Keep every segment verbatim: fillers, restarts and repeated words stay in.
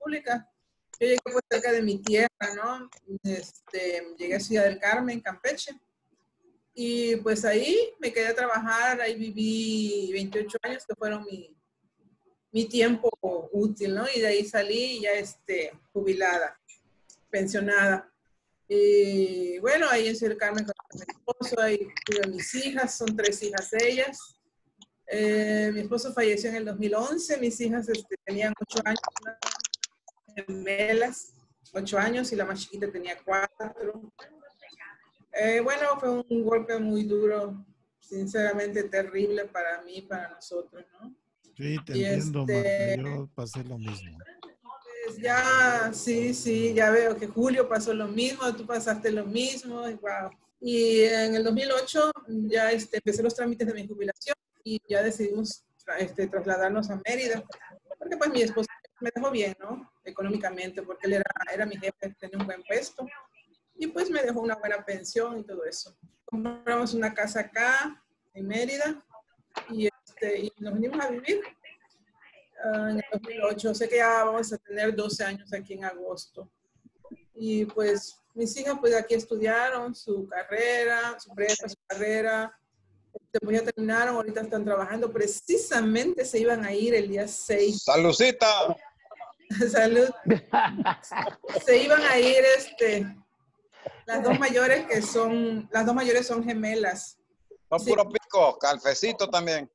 República. Yo llegué pues cerca de mi tierra, ¿no? Este, llegué a Ciudad del Carmen, Campeche. Y pues ahí me quedé a trabajar, ahí viví veintiocho años, que fueron mi, mi tiempo útil, ¿no? Y de ahí salí ya este, jubilada, pensionada. Y bueno, ahí en Ciudad del Carmen con mi esposo, ahí tuve mis hijas, son tres hijas ellas. Eh, mi esposo falleció en el dos mil once, mis hijas este, tenían ocho años, gemelas, ocho años, y la más chiquita tenía cuatro. Eh, bueno, fue un golpe muy duro, sinceramente terrible para mí, para nosotros, ¿no? Sí, te y entiendo, este, Marta, yo pasé lo mismo. Pues ya, sí, sí, ya veo que Julio pasó lo mismo, tú pasaste lo mismo, y wow. Y en el dos mil ocho ya este, empecé los trámites de mi jubilación y ya decidimos este, trasladarnos a Mérida, porque pues mi esposo me dejó bien, ¿no? Económicamente, porque él era, era mi jefe, tenía un buen puesto, y pues me dejó una buena pensión y todo eso. Compramos una casa acá, en Mérida, y, este, y nos venimos a vivir uh, en el dos mil ocho. Sé que ya vamos a tener doce años aquí en agosto. Y pues mis hijas pues aquí estudiaron su carrera, su prepa, su carrera. Después ya terminaron, ahorita están trabajando. Precisamente se iban a ir el día seis. ¡Saludcita! Salud. Se iban a ir este, las dos mayores que son, las dos mayores son gemelas. Son Sí. puro pico, calfecito también.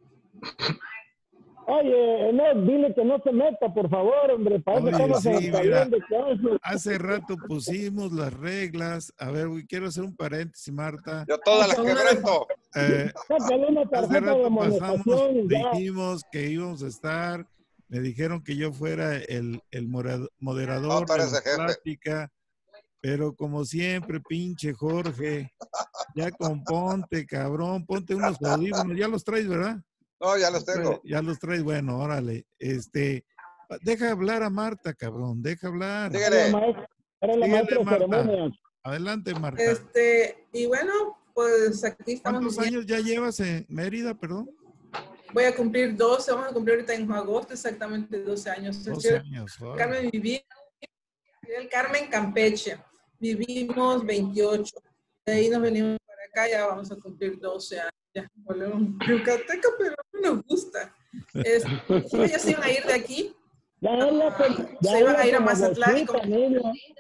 Oye, no, dile que no se meta, por favor, hombre. Para eso Oye, estamos sí, en el mira, taller de clases. hace rato pusimos las reglas. A ver, güey, quiero hacer un paréntesis, Marta. Yo todas las quebranto. Eh, Sácale una hace tarjeta de rato pasamos, amonestación y ya. dijimos que íbamos a estar, me dijeron que yo fuera el, el morado- moderador No, tú de eres la el jefe. plática, pero como siempre, pinche Jorge, ya componte, cabrón, ponte unos audífonos, ya los traes, ¿verdad? No, ya los tengo. Ya los traes, bueno, órale, este, deja hablar a Marta, cabrón, deja hablar. Era la Dígale. maestra, era la Síguele, maestra de Marta. ceremonias. Adelante, Marta. Este, y bueno, pues aquí estamos. ¿Cuántos viviendo. años ya llevas en Mérida, perdón? Voy a cumplir doce, vamos a cumplir ahorita en agosto exactamente doce años. doce años. En Carmen viví, en el Carmen, Campeche. Vivimos veintiocho. De ahí nos venimos para acá, ya vamos a cumplir doce años. Ya volvemos a Yucateca, pero no nos gusta. Es, ellos se iban a ir de aquí. Ya habla con- ya Se iban habla a ir a como Mazatlán y Rosita, como... niño.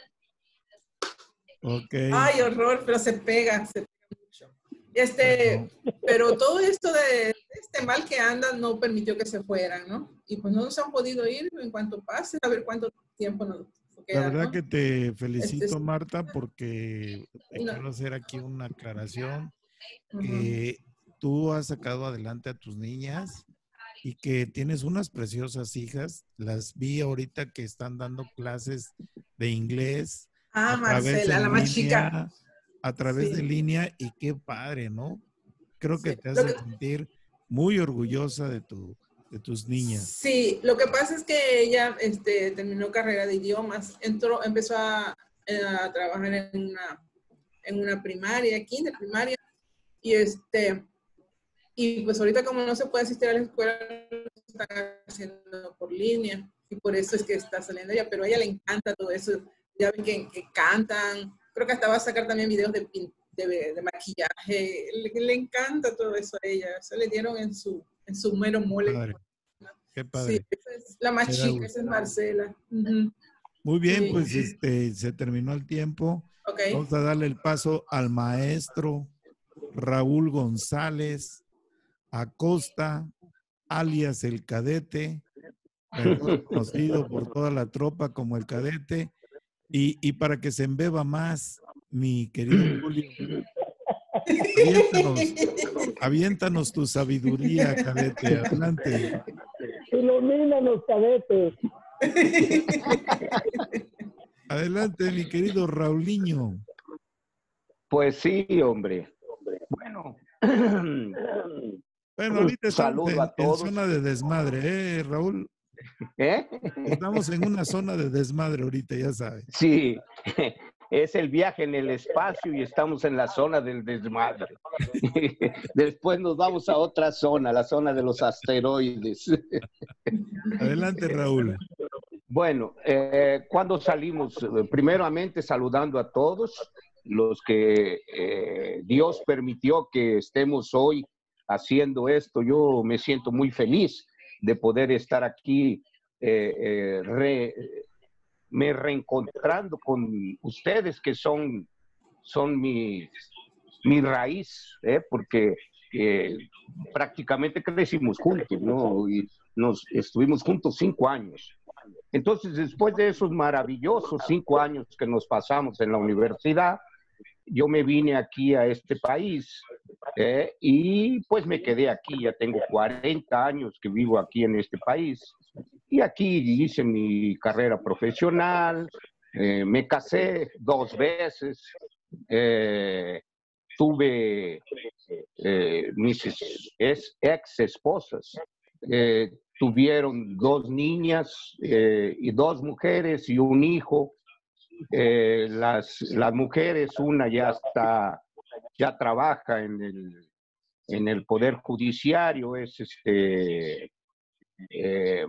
Ok. Ay, horror, pero se pega, se pega mucho. Este, pero todo esto de este mal que anda no permitió que se fueran, ¿no? Y pues no nos han podido ir en cuanto pase, a ver cuánto tiempo nos queda, La verdad ¿no? que te felicito, Este, Marta, porque te no. quiero hacer aquí una aclaración, Ujú. que tú has sacado adelante a tus niñas y que tienes unas preciosas hijas. Las vi ahorita que están dando clases de inglés Ah, a través Marcela, de la más chica. línea, a través Sí. de línea, y qué padre, ¿no? Creo que Sí. te Lo hace que- sentir muy orgullosa de tu, de tus niñas. Sí, lo que pasa es que ella este, terminó carrera de idiomas, entró, empezó a, a trabajar en una, en una primaria, kinder primaria, y este, y pues ahorita como no se puede asistir a la escuela, lo están haciendo por línea, y por eso es que está saliendo ella, pero a ella le encanta todo eso, ya ven que, que cantan, creo que hasta va a sacar también videos de, pin- de, de maquillaje, le, le encanta todo eso a ella, se le dieron en su, en su mero mole. Padre, qué Sí, padre. esa es la más Me da chica, gusto. esa es Marcela. Ujú. Muy bien, Sí. pues este se terminó el tiempo. Ok. Vamos a darle el paso al maestro Raúl González Acosta, alias el Cadete, mejor conocido por toda la tropa como el Cadete. Y, y para que se embeba más, mi querido Julio, aviéntanos, aviéntanos tu sabiduría, Cadete, adelante. Ilumínanos, cadetes. Adelante, mi querido Raulinho. Pues sí, hombre. Bueno. Bueno, ahorita estamos Saludo en, a en todos. zona de desmadre, ¿eh, Raúl? ¿Eh? Estamos en una zona de desmadre ahorita, ya sabes. Sí, es el viaje en el espacio y estamos en la zona del desmadre. Después nos vamos a otra zona, la zona de los asteroides. Adelante, Raúl. Bueno, eh, cuando salimos, eh, primeramente saludando a todos los que eh, Dios permitió que estemos hoy haciendo esto. Yo me siento muy feliz de poder estar aquí, eh, eh, re, me reencontrando con ustedes que son, son mi, mi raíz, ¿eh? Porque eh, prácticamente crecimos juntos, ¿no? Y nos estuvimos juntos cinco años. Entonces, después de esos maravillosos cinco años que nos pasamos en la universidad, yo me vine aquí a este país eh, y pues me quedé aquí. Ya tengo cuarenta años que vivo aquí en este país y aquí hice mi carrera profesional, eh, me casé dos veces, eh, tuve eh, mis ex, ex esposas. Eh, tuvieron dos niñas eh, y dos mujeres y un hijo. Eh, las, las mujeres, una ya está, ya trabaja en el, en el Poder Judiciario, es este, eh,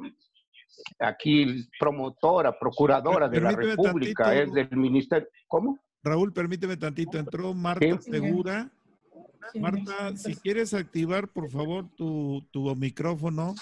aquí promotora, procuradora de la Permíteme República, tantito, es del Ministerio. ¿Cómo? Raúl, permíteme tantito. Entró Marta Sí. Segura. Marta, si quieres activar, por favor, tu, tu micrófono.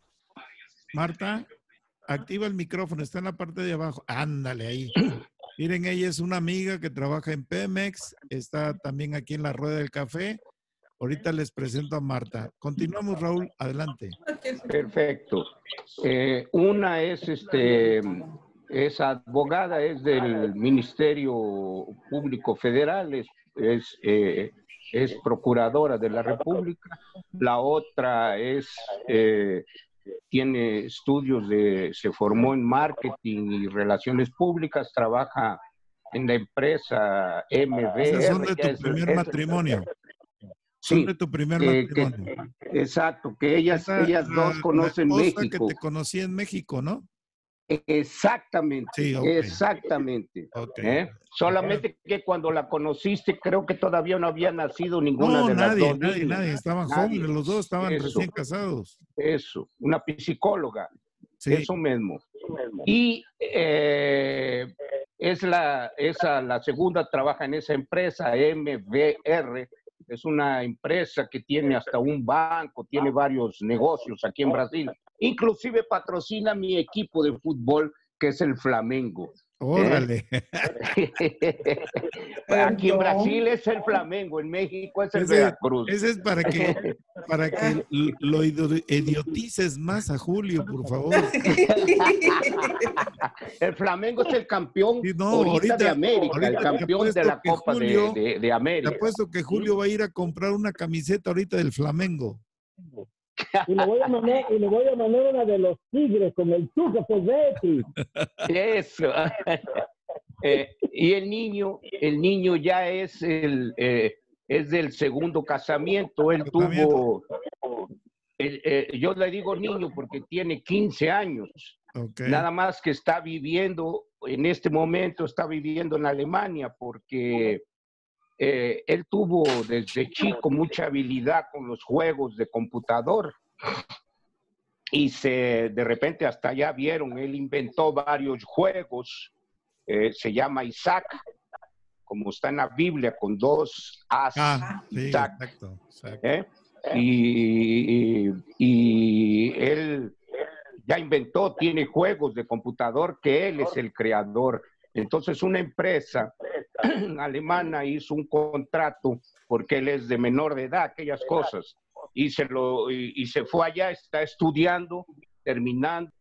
Marta, activa el micrófono, está en la parte de abajo. Ándale ahí. Miren, ella es una amiga que trabaja en Pemex, está también aquí en la Rueda del Café. Ahorita les presento a Marta. Continuamos, Raúl, adelante. Perfecto. Eh, una es, este, es abogada, es del Ministerio Público Federal, es, es, eh, es procuradora de la República. La otra es, eh, tiene estudios de, se formó en marketing y relaciones públicas, trabaja en la empresa M V R. Esas son de tu es, primer es, matrimonio. Sí, son de tu primer que, matrimonio. Que, exacto, que ellas, Esa, ellas la, dos conocen la esposa México. que te conocí en México, ¿no? Exactamente, sí, okay. exactamente. Okay. ¿Eh? Solamente que cuando la conociste, creo que todavía no había nacido ninguna no, de nadie, las dos nadie, niñas. nadie, estaban Nadie. jóvenes, los dos estaban Eso, recién casados. Eso, una psicóloga, sí. eso mismo. Y eh, es la, esa, la segunda trabaja en esa empresa, M V R, es una empresa que tiene hasta un banco, tiene varios negocios aquí en Brasil. Inclusive patrocina mi equipo de fútbol, que es el Flamengo. Órale. ¿Eh? Aquí en Brasil es el Flamengo, en México es el ese, Veracruz. Ese es para que, para que lo idiotices más a Julio, por favor. El Flamengo es el campeón sí, no, ahorita, ahorita de América, ahorita el campeón de la Copa Julio, de, de, de América. Te apuesto que Julio va a ir a comprar una camiseta ahorita del Flamengo. Y le voy a mandar, y le voy a mandar una de los Tigres con el Tuca Ferretti. Eso. eh, y el niño, el niño ya es el eh, es del segundo casamiento. Él tuvo, eh, eh, yo le digo niño porque tiene quince años. Okay. Nada más que está viviendo, en este momento está viviendo en Alemania porque Eh, él tuvo desde chico mucha habilidad con los juegos de computador y se, de repente hasta ya vieron, él inventó varios juegos, eh, se llama Isaac, como está en la Biblia, con dos As, ah, Isaac. Sí, exacto, exacto. ¿Eh? Y, y, y él ya inventó, tiene juegos de computador que él es el creador. Entonces una empresa alemana hizo un contrato porque él es de menor de edad, aquellas cosas, y se, lo, y, y se fue allá, está estudiando, terminando.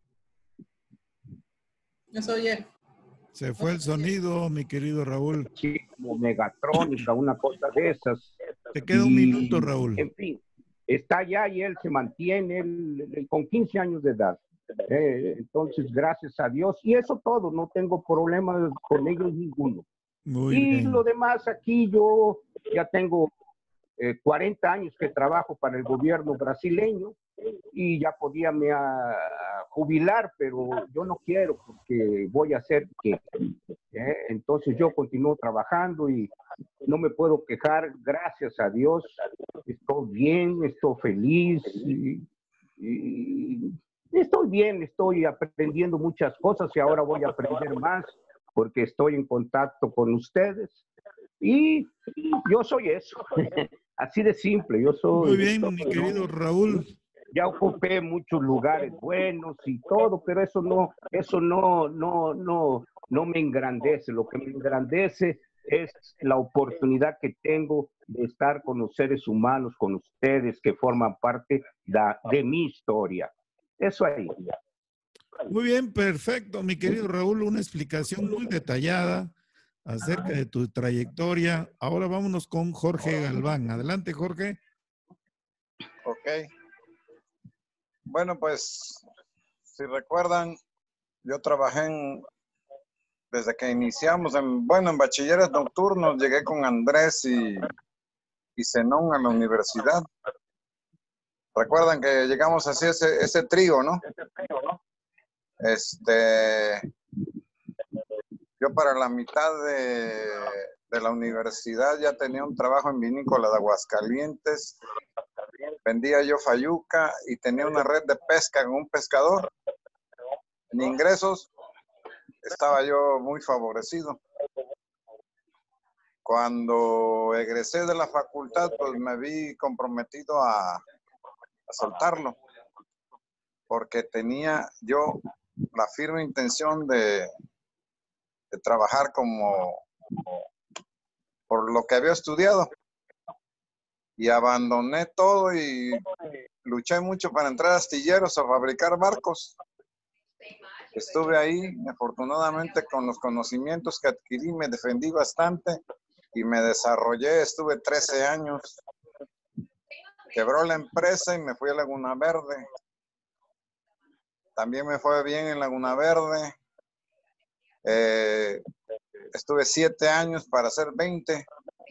Eso oye. Se fue el sonido, mi querido Raúl. Sí, como Megatrónica, una cosa de esas. Te queda un y, minuto, Raúl. En fin, está allá y él se mantiene él, él, con quince años de edad. Eh, entonces, gracias a Dios. Y eso todo, no tengo problemas con ellos ninguno. Muy y bien. Lo demás aquí, yo ya tengo eh, cuarenta años que trabajo para el gobierno brasileño y ya podía me a, a jubilar, pero yo no quiero porque voy a hacer que. ¿eh? Entonces yo continúo trabajando y no me puedo quejar, gracias a Dios. Estoy bien, estoy feliz y, y Estoy bien, estoy aprendiendo muchas cosas y ahora voy a aprender más porque estoy en contacto con ustedes. Y yo soy eso, así de simple, yo soy... Muy bien, mi querido Raúl. Ya ocupé muchos lugares buenos y todo, pero eso no, eso no, no, no, no me engrandece. Lo que me engrandece es la oportunidad que tengo de estar con los seres humanos, con ustedes que forman parte de, de mi historia. Eso ahí. Muy bien, perfecto, mi querido Raúl, una explicación muy detallada acerca de tu trayectoria. Ahora vámonos con Jorge Galván. Adelante, Jorge. Ok. Bueno, pues, si recuerdan, yo trabajé en, desde que iniciamos, en, bueno, en bachilleres nocturnos, llegué con Andrés y, y Zenón a la universidad. Recuerdan que llegamos así ese, ese trío, ¿no? Este, yo para la mitad de, de la universidad ya tenía un trabajo en vinícola de Aguascalientes. Vendía yo fayuca y tenía una red de pesca con un pescador. En ingresos estaba yo muy favorecido. Cuando egresé de la facultad, pues me vi comprometido a, a soltarlo, porque tenía yo la firme intención de, de trabajar como por lo que había estudiado. Y abandoné todo y luché mucho para entrar a astilleros a fabricar barcos. Estuve ahí, afortunadamente, con los conocimientos que adquirí, me defendí bastante y me desarrollé. Estuve trece años. Quebró la empresa y me fui a Laguna Verde. También me fue bien en Laguna Verde. Eh, estuve siete años para hacer veinte.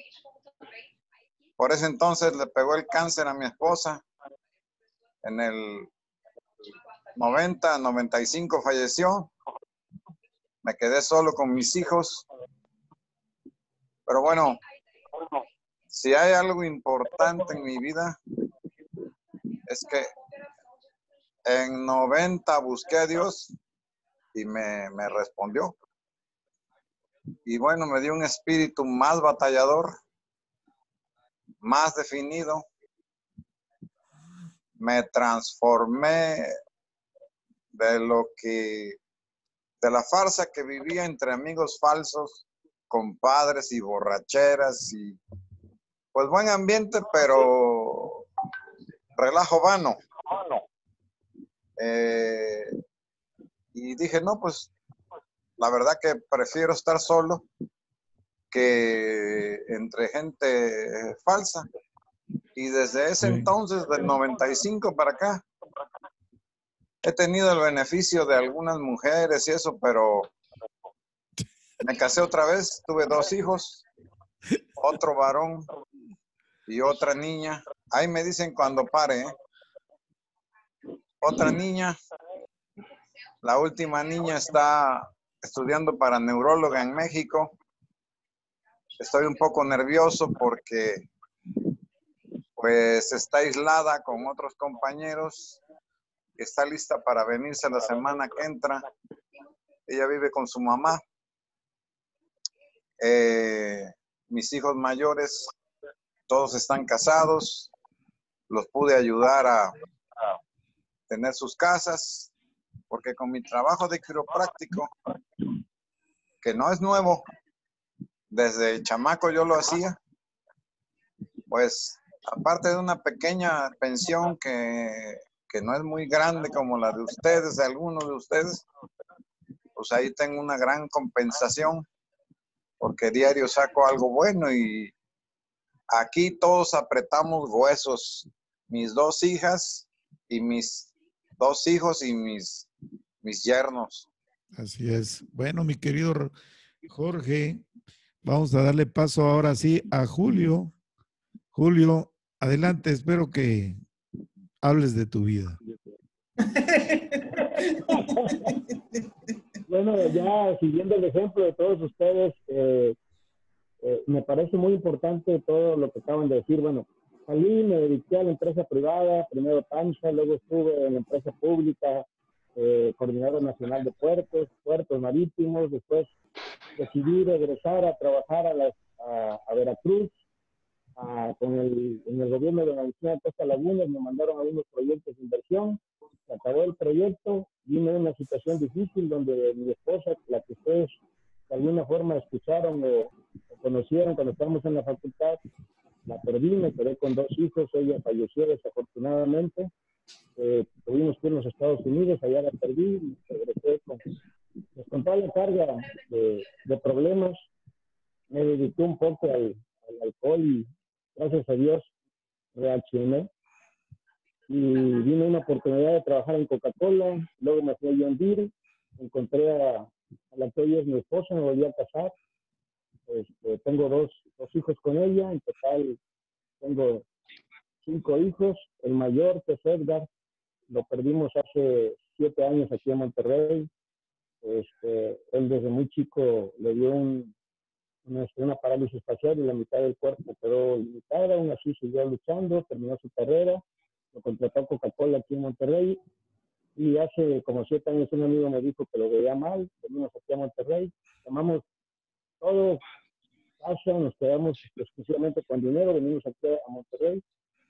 Por ese entonces le pegó el cáncer a mi esposa. En el noventa, noventa y cinco falleció. Me quedé solo con mis hijos. Pero bueno, si hay algo importante en mi vida, es que en noventa busqué a Dios y me, me respondió. Y bueno, me dio un espíritu más batallador, más definido. Me transformé de lo que, de la farsa que vivía entre amigos falsos, compadres y borracheras y pues buen ambiente, pero relajo vano. Eh, y dije, no, pues la verdad que prefiero estar solo que entre gente falsa. Y desde ese Sí. entonces, del noventa y cinco para acá, he tenido el beneficio de algunas mujeres y eso, pero me casé otra vez, tuve dos hijos, otro varón y otra niña. Ahí me dicen cuando pare, ¿eh? Otra niña, la última niña está estudiando para neuróloga en México. Estoy un poco nervioso porque pues está aislada con otros compañeros. Está lista para venirse la semana que entra. Ella vive con su mamá. Eh, mis hijos mayores, todos están casados. Los pude ayudar a tener sus casas, porque con mi trabajo de quiropráctico, que no es nuevo, desde chamaco yo lo hacía, pues aparte de una pequeña pensión que, que no es muy grande como la de ustedes, de algunos de ustedes, pues ahí tengo una gran compensación, porque diario saco algo bueno y aquí todos apretamos huesos, mis dos hijas y mis dos hijos y mis, mis yernos. Así es. Bueno, mi querido Jorge, vamos a darle paso ahora sí a Julio. Julio, adelante, espero que hables de tu vida. Bueno, ya siguiendo el ejemplo de todos ustedes, eh, eh, me parece muy importante todo lo que acaban de decir. Bueno, salí, me dediqué a la empresa privada, primero TAMSA, luego estuve en la empresa pública, eh, coordinador nacional de puertos, puertos marítimos, después decidí regresar a trabajar a, las, a, a Veracruz, a, con el, en el gobierno de la Universidad de Costa Lagunas, me mandaron a unos proyectos de inversión, se acabó el proyecto, vino una situación difícil donde mi esposa, la que ustedes de alguna forma escucharon o, o conocieron cuando estábamos en la facultad, la perdí, me quedé con dos hijos, ella falleció desafortunadamente, eh, tuvimos que ir a los Estados Unidos, allá la perdí, regresé con, pues, con toda la carga de, de problemas, me dediqué un poco al, al alcohol y gracias a Dios reaccioné y vino una oportunidad de trabajar en Coca-Cola, luego me fui a John Deere, encontré a, a la que hoy es mi esposa, me volví a casar, este, tengo dos, dos hijos con ella, en total tengo cinco hijos, el mayor que es Edgar, lo perdimos hace siete años aquí en Monterrey, este, él desde muy chico le dio un, una, una parálisis facial y la mitad del cuerpo quedó limitada, aún así siguió luchando, terminó su carrera, lo contrató Coca-Cola aquí en Monterrey y hace como siete años un amigo me dijo que lo veía mal, venimos aquí a Monterrey, tomamos todo casa, nos quedamos exclusivamente con dinero, venimos aquí a Monterrey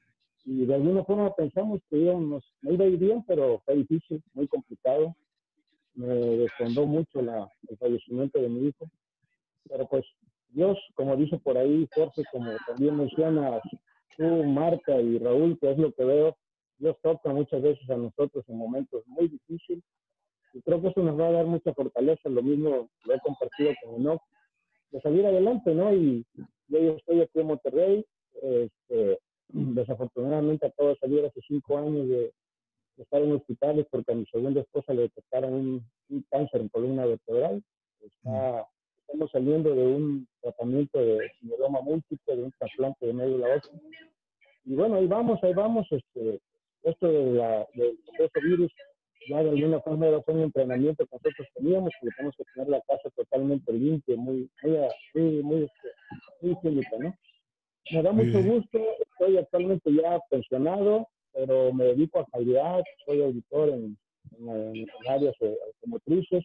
y de alguna forma pensamos que íbamos, me iba a ir bien, pero fue difícil, muy complicado, me desfondó mucho la, el fallecimiento de mi hijo, pero pues Dios, como dice por ahí Jorge, como también mencionas tú, Marta y Raúl, que es lo que veo, Dios toca muchas veces a nosotros en momentos muy difíciles y creo que eso nos va a dar mucha fortaleza, lo mismo lo he compartido con Enoch, de salir adelante, ¿no? Y yo estoy aquí en Monterrey, este, desafortunadamente acabo de salir hace cinco años de, de estar en hospitales porque a mi segunda esposa le detectaron un, un cáncer en columna vertebral, está, estamos saliendo de un tratamiento de mieloma múltiple, de un trasplante de médula ósea, y bueno, ahí vamos, ahí vamos, este, esto de la, del proceso virus, ya de alguna forma era un entrenamiento que nosotros teníamos, que tenemos que tener la casa totalmente limpia, muy, muy, muy, muy, muy higiénica, ¿no? Me da mucho gusto, estoy actualmente ya pensionado, pero me dedico a calidad, soy auditor en, en, en áreas automotrices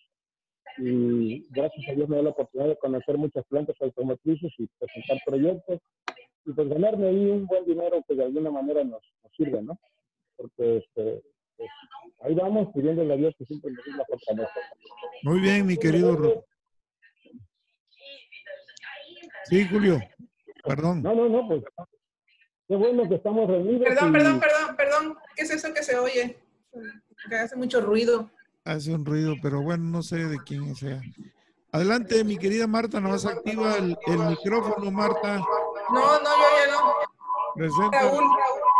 y gracias a Dios me da la oportunidad de conocer muchas plantas automotrices y presentar proyectos y pues ganarme ahí un buen dinero que de alguna manera nos, nos sirve, ¿no? Porque este, pues, ahí vamos pidiéndole a Dios que siempre nos dé la fortaleza. Muy bien, mi querido. Ro- Sí, Julio, perdón. No, no, no, pues qué bueno que estamos reunidos. Perdón, y... perdón, perdón, perdón. ¿Qué es eso que se oye? Que hace mucho ruido. Hace un ruido, pero bueno, no sé de quién sea. Adelante, mi querida Marta, nomás activa el, el micrófono, Marta. No, no, yo ya no. Presenta. Raúl, Raúl.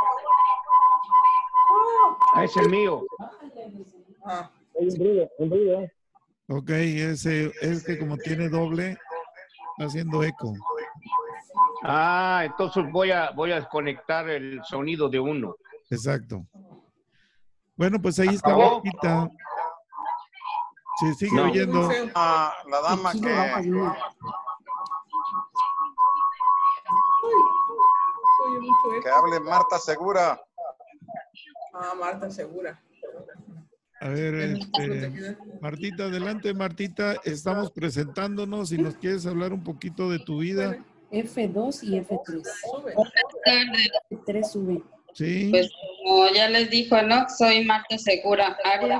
Ah, es el mío. Ah. Hay un ruido, un ruido. Ok, ese es que como tiene doble, está haciendo eco. Ah, entonces voy a, voy a desconectar el sonido de uno. Exacto. Bueno, pues ahí está ¿Acabó? Martita. Sí, sigue No. oyendo. Ah, la dama que, Oye mucho que eco. hable Marta Segura. Ah, Marta Segura. A ver, este, Martita, adelante, Martita. Estamos presentándonos y nos quieres hablar un poquito de tu vida. F dos y F tres. Sube. F tres sube. Sí. Pues como ya les dijo, ¿no? Soy Marta Segura Arias.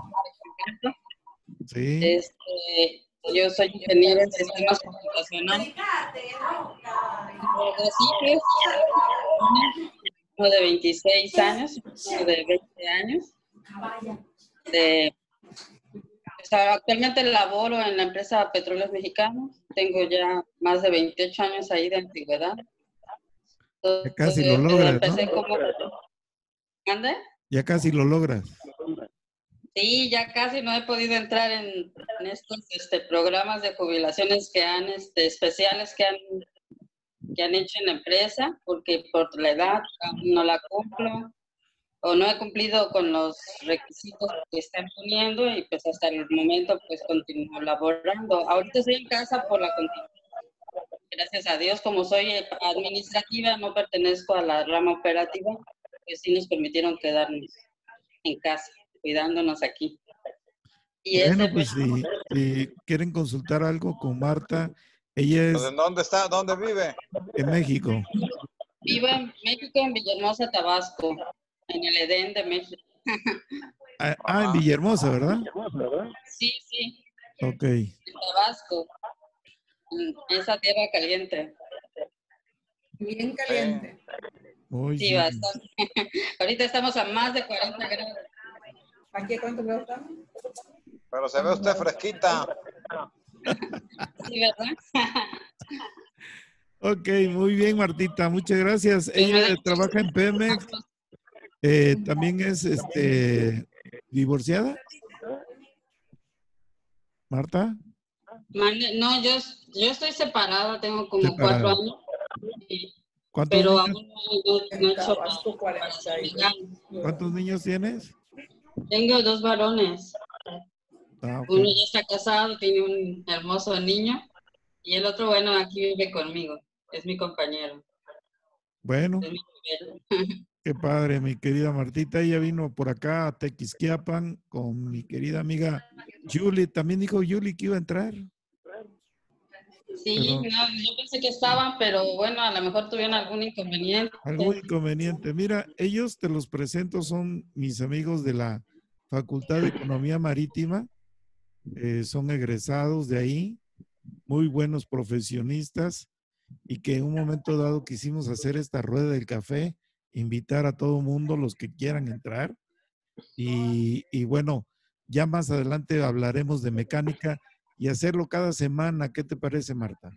Sí. Este, yo soy ingeniero en sistemas computacionales. Tengo dos hijos, uno de veintiséis años, uno de veinte años. De, pues, actualmente laboro en la empresa Petróleos Mexicanos. Tengo ya más de veintiocho años ahí de antigüedad. Ya casi lo logras, Empecé ¿no? como... ¿Mande? Ya casi lo logras. Sí, ya casi no he podido entrar en, en estos este, programas de jubilaciones que han, este, especiales que han, que han hecho en la empresa, porque por la edad aún no la cumplo, o no he cumplido con los requisitos que están poniendo, y pues hasta el momento pues continúo laborando. Ahorita estoy en casa por la contingencia gracias a Dios, como soy administrativa, no pertenezco a la rama operativa, pues sí nos permitieron quedarnos en casa, cuidándonos aquí. Y Bueno, ese pues si, si quieren consultar algo con Marta, ella es ¿En dónde está? ¿Dónde vive? en México. vivo en México, en Villahermosa, Tabasco, en el Edén de México. Ah, ah, en Villahermosa, ¿verdad? Sí, sí, Ok. en Tabasco, en esa tierra caliente. Bien caliente. Muy Sí, bien. bastante. Ahorita estamos a más de cuarenta grados. ¿Aquí a cuántos grados estamos? Pero se ve usted fresquita. Sí, ¿verdad? Ok, muy bien, Martita. Muchas gracias. Pues me Ella da trabaja en Pemex. Eh, también es este divorciada. Marta. Mande- No, yo, yo estoy separada, tengo como Separada. cuatro años, sí, ¿Cuántos pero niños, aún no, no- no he En hecho Tabasco, cuarenta y dos. ¿cuántos niños tienes? Tengo dos varones, Ah, ok. uno ya está casado, tiene un hermoso niño, y el otro, bueno, aquí vive conmigo, es mi compañero, Bueno, es mi compañero. qué padre, mi querida Martita. Ella vino por acá a Tequisquiapan con mi querida amiga Julie. También dijo Julie que iba a entrar. Sí, Pero no, yo pensé que estaban, pero bueno, a lo mejor tuvieron algún inconveniente. algún inconveniente. Mira, ellos te los presento, son mis amigos de la Facultad de Economía Marítima. Eh, son egresados de ahí, muy buenos profesionistas, y que en un momento dado quisimos hacer esta rueda del café, invitar a todo mundo, los que quieran entrar. Y, y bueno, ya más adelante hablaremos de mecánica y hacerlo cada semana. ¿Qué te parece, Marta?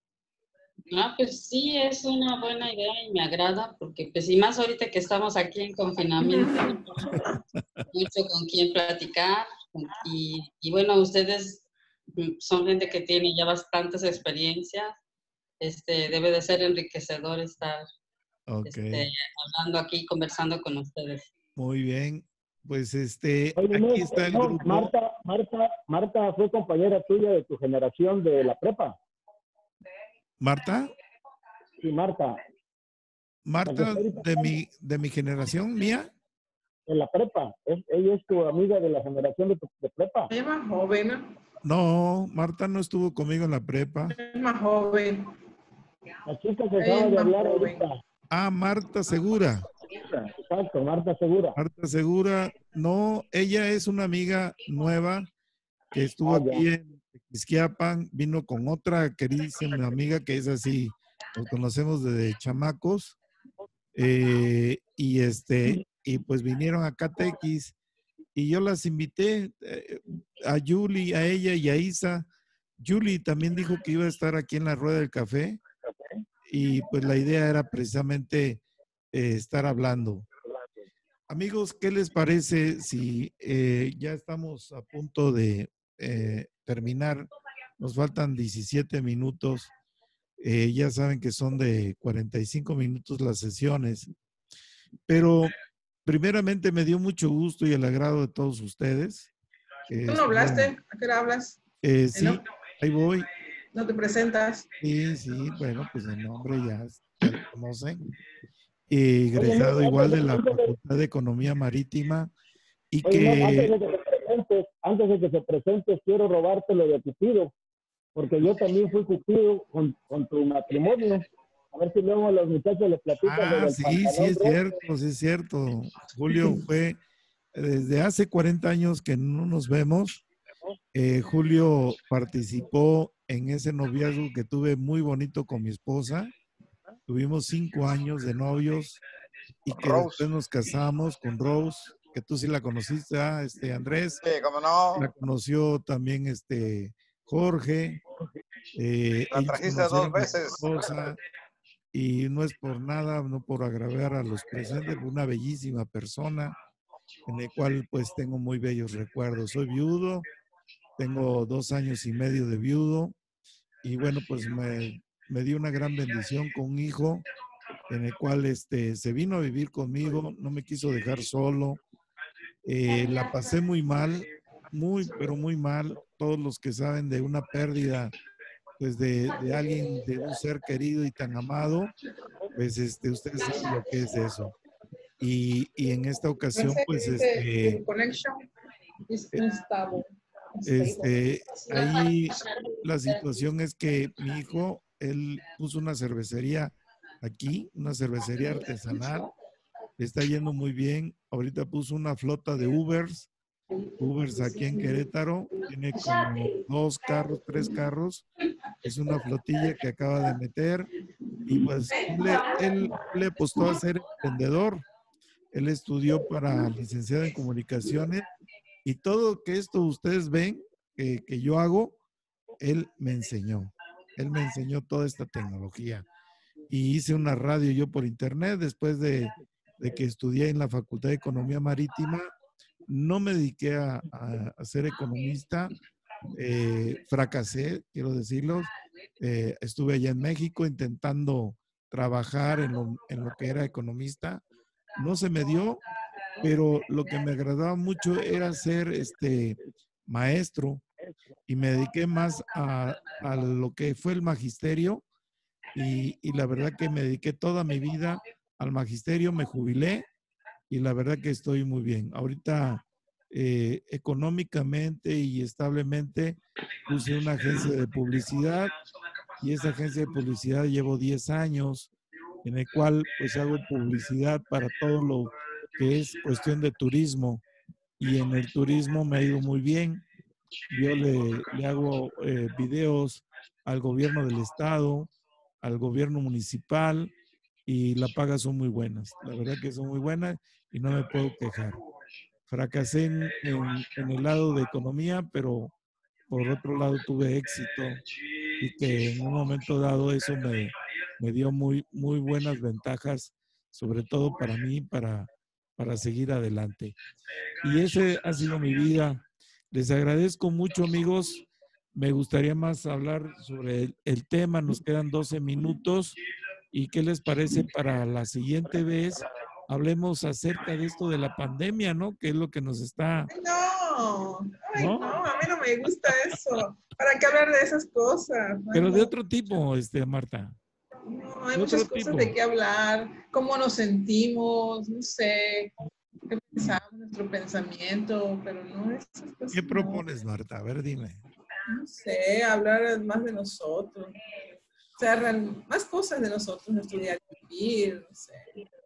Ah, pues sí, es una buena idea y me agrada, porque pues y más ahorita que estamos aquí en confinamiento, mucho con quien platicar, y, y bueno, ustedes mm, son gente que tiene ya bastantes experiencias, este, debe de ser enriquecedor estar Ok, este, hablando aquí, conversando con ustedes. muy bien. Pues este, Oye, no, aquí está el no, grupo. Marta, Marta, Marta fue compañera tuya de tu generación de la prepa. Marta, Sí, Marta, la que Marta está ahorita de mi, de mi generación, mía. en la prepa. Es, ella es tu amiga de la generación de, tu, de prepa. Es más joven, ¿no? No, Marta no estuvo conmigo en la prepa. Es más joven. La chica que Ella acaba es de más hablar joven. ahorita. Ah, Marta Segura. Exacto, Marta Segura. Marta Segura, no, ella es una amiga nueva que estuvo Ah, ya. aquí en Tequisquiapan, vino con otra queridísima amiga que es así, nos conocemos desde chamacos, eh, y este, y pues vinieron acá a Tequis, y yo las invité eh, a Julie, a ella y a Isa. Julie también dijo que iba a estar aquí en la rueda del café, y pues la idea era precisamente eh, estar hablando. Amigos, ¿qué les parece si eh, ya estamos a punto de eh, terminar? Nos faltan diecisiete minutos. Eh, ya saben que son de cuarenta y cinco minutos las sesiones. Pero primeramente me dio mucho gusto y el agrado de todos ustedes. Eh, ¿Tú no hablaste? ¿A qué hora hablas? eh, ¿Eh, sí, no? ahí voy. ¿No te presentas? Sí, sí, bueno, pues el nombre ya, ya lo conocen. Eh, Oye, no, egresado igual de antes, la antes de, Facultad de Economía Marítima y oye, no, antes que de que te presentes, antes de que te presentes, quiero robarte lo de Cupido, porque yo también fui Cupido con, con tu matrimonio. A ver si luego a los muchachos les platican lo Ah, del sí, sí pantalón es rojo. cierto, sí es cierto. Julio fue desde hace cuarenta años que no nos vemos. Eh, Julio participó en ese noviazgo que tuve muy bonito con mi esposa. Tuvimos cinco años de novios y que Rose. después nos casamos con Rose, que tú sí la conociste, ¿ah? Este Andrés. Sí, cómo no. La conoció también este Jorge. Eh, La ellos trajiste dos conocieron a mi veces. esposa. Y no es por nada, no por agraviar a los presentes, una bellísima persona en el cual pues tengo muy bellos recuerdos. Soy viudo, tengo dos años y medio de viudo y bueno, pues me, me dio una gran bendición con un hijo en el cual este, se vino a vivir conmigo, no me quiso dejar solo. Eh, la pasé muy mal, muy, pero muy mal. Todos los que saben de una pérdida pues de, de alguien, de un ser querido y tan amado, pues este, ustedes saben lo que es eso. Y, y en esta ocasión, pues este, este, ahí la situación es que mi hijo, él puso una cervecería aquí, una cervecería artesanal, está yendo muy bien. Ahorita puso una flota de Ubers, Ubers aquí en Querétaro, tiene como dos carros, tres carros, es una flotilla que acaba de meter y pues le, él le apostó a ser emprendedor. Él estudió para licenciado en comunicaciones y todo que esto ustedes ven que, que yo hago, él me enseñó. Él me enseñó toda esta tecnología. Y hice una radio yo por internet después de, de que estudié en la Facultad de Economía Marítima. No me dediqué a, a, a ser economista, eh, fracasé, quiero decirlo. Eh, estuve allá en México intentando trabajar en lo, en lo que era economista. No se me dio, pero lo que me agradaba mucho era ser este maestro y me dediqué más a, a lo que fue el magisterio y, y la verdad que me dediqué toda mi vida al magisterio, me jubilé y la verdad que estoy muy bien. Ahorita eh, económicamente y establemente puse una agencia de publicidad y esa agencia de publicidad llevo diez años en el cual pues hago publicidad para todo lo que es cuestión de turismo y en el turismo me ha ido muy bien. Yo le, le hago eh, videos al gobierno del estado, al gobierno municipal y las pagas son muy buenas. La verdad que son muy buenas y no me puedo quejar. Fracasé en, en, en el lado de economía, pero por otro lado tuve éxito y que en un momento dado eso me, me dio muy, muy buenas ventajas, sobre todo para mí, para, para seguir adelante. Y ese ha sido mi vida. Les agradezco mucho, amigos. Me gustaría más hablar sobre el, el tema. Nos quedan doce minutos. ¿Y qué les parece para la siguiente vez? Hablemos acerca de esto de la pandemia, ¿no? Que es lo que nos está... Ay, no, ay, ¿no? no, a mí no me gusta eso. ¿Para qué hablar de esas cosas? Ay, Pero no. de otro tipo, este, Marta. No, hay De muchas otro cosas tipo. de qué hablar, cómo nos sentimos, no sé, qué pensamos, nuestro pensamiento, pero no esas cosas. ¿Qué no. propones, Marta? A ver, dime. No sé, hablar más de nosotros. O sea, real- más cosas de nosotros, nuestro día de vivir, no sé.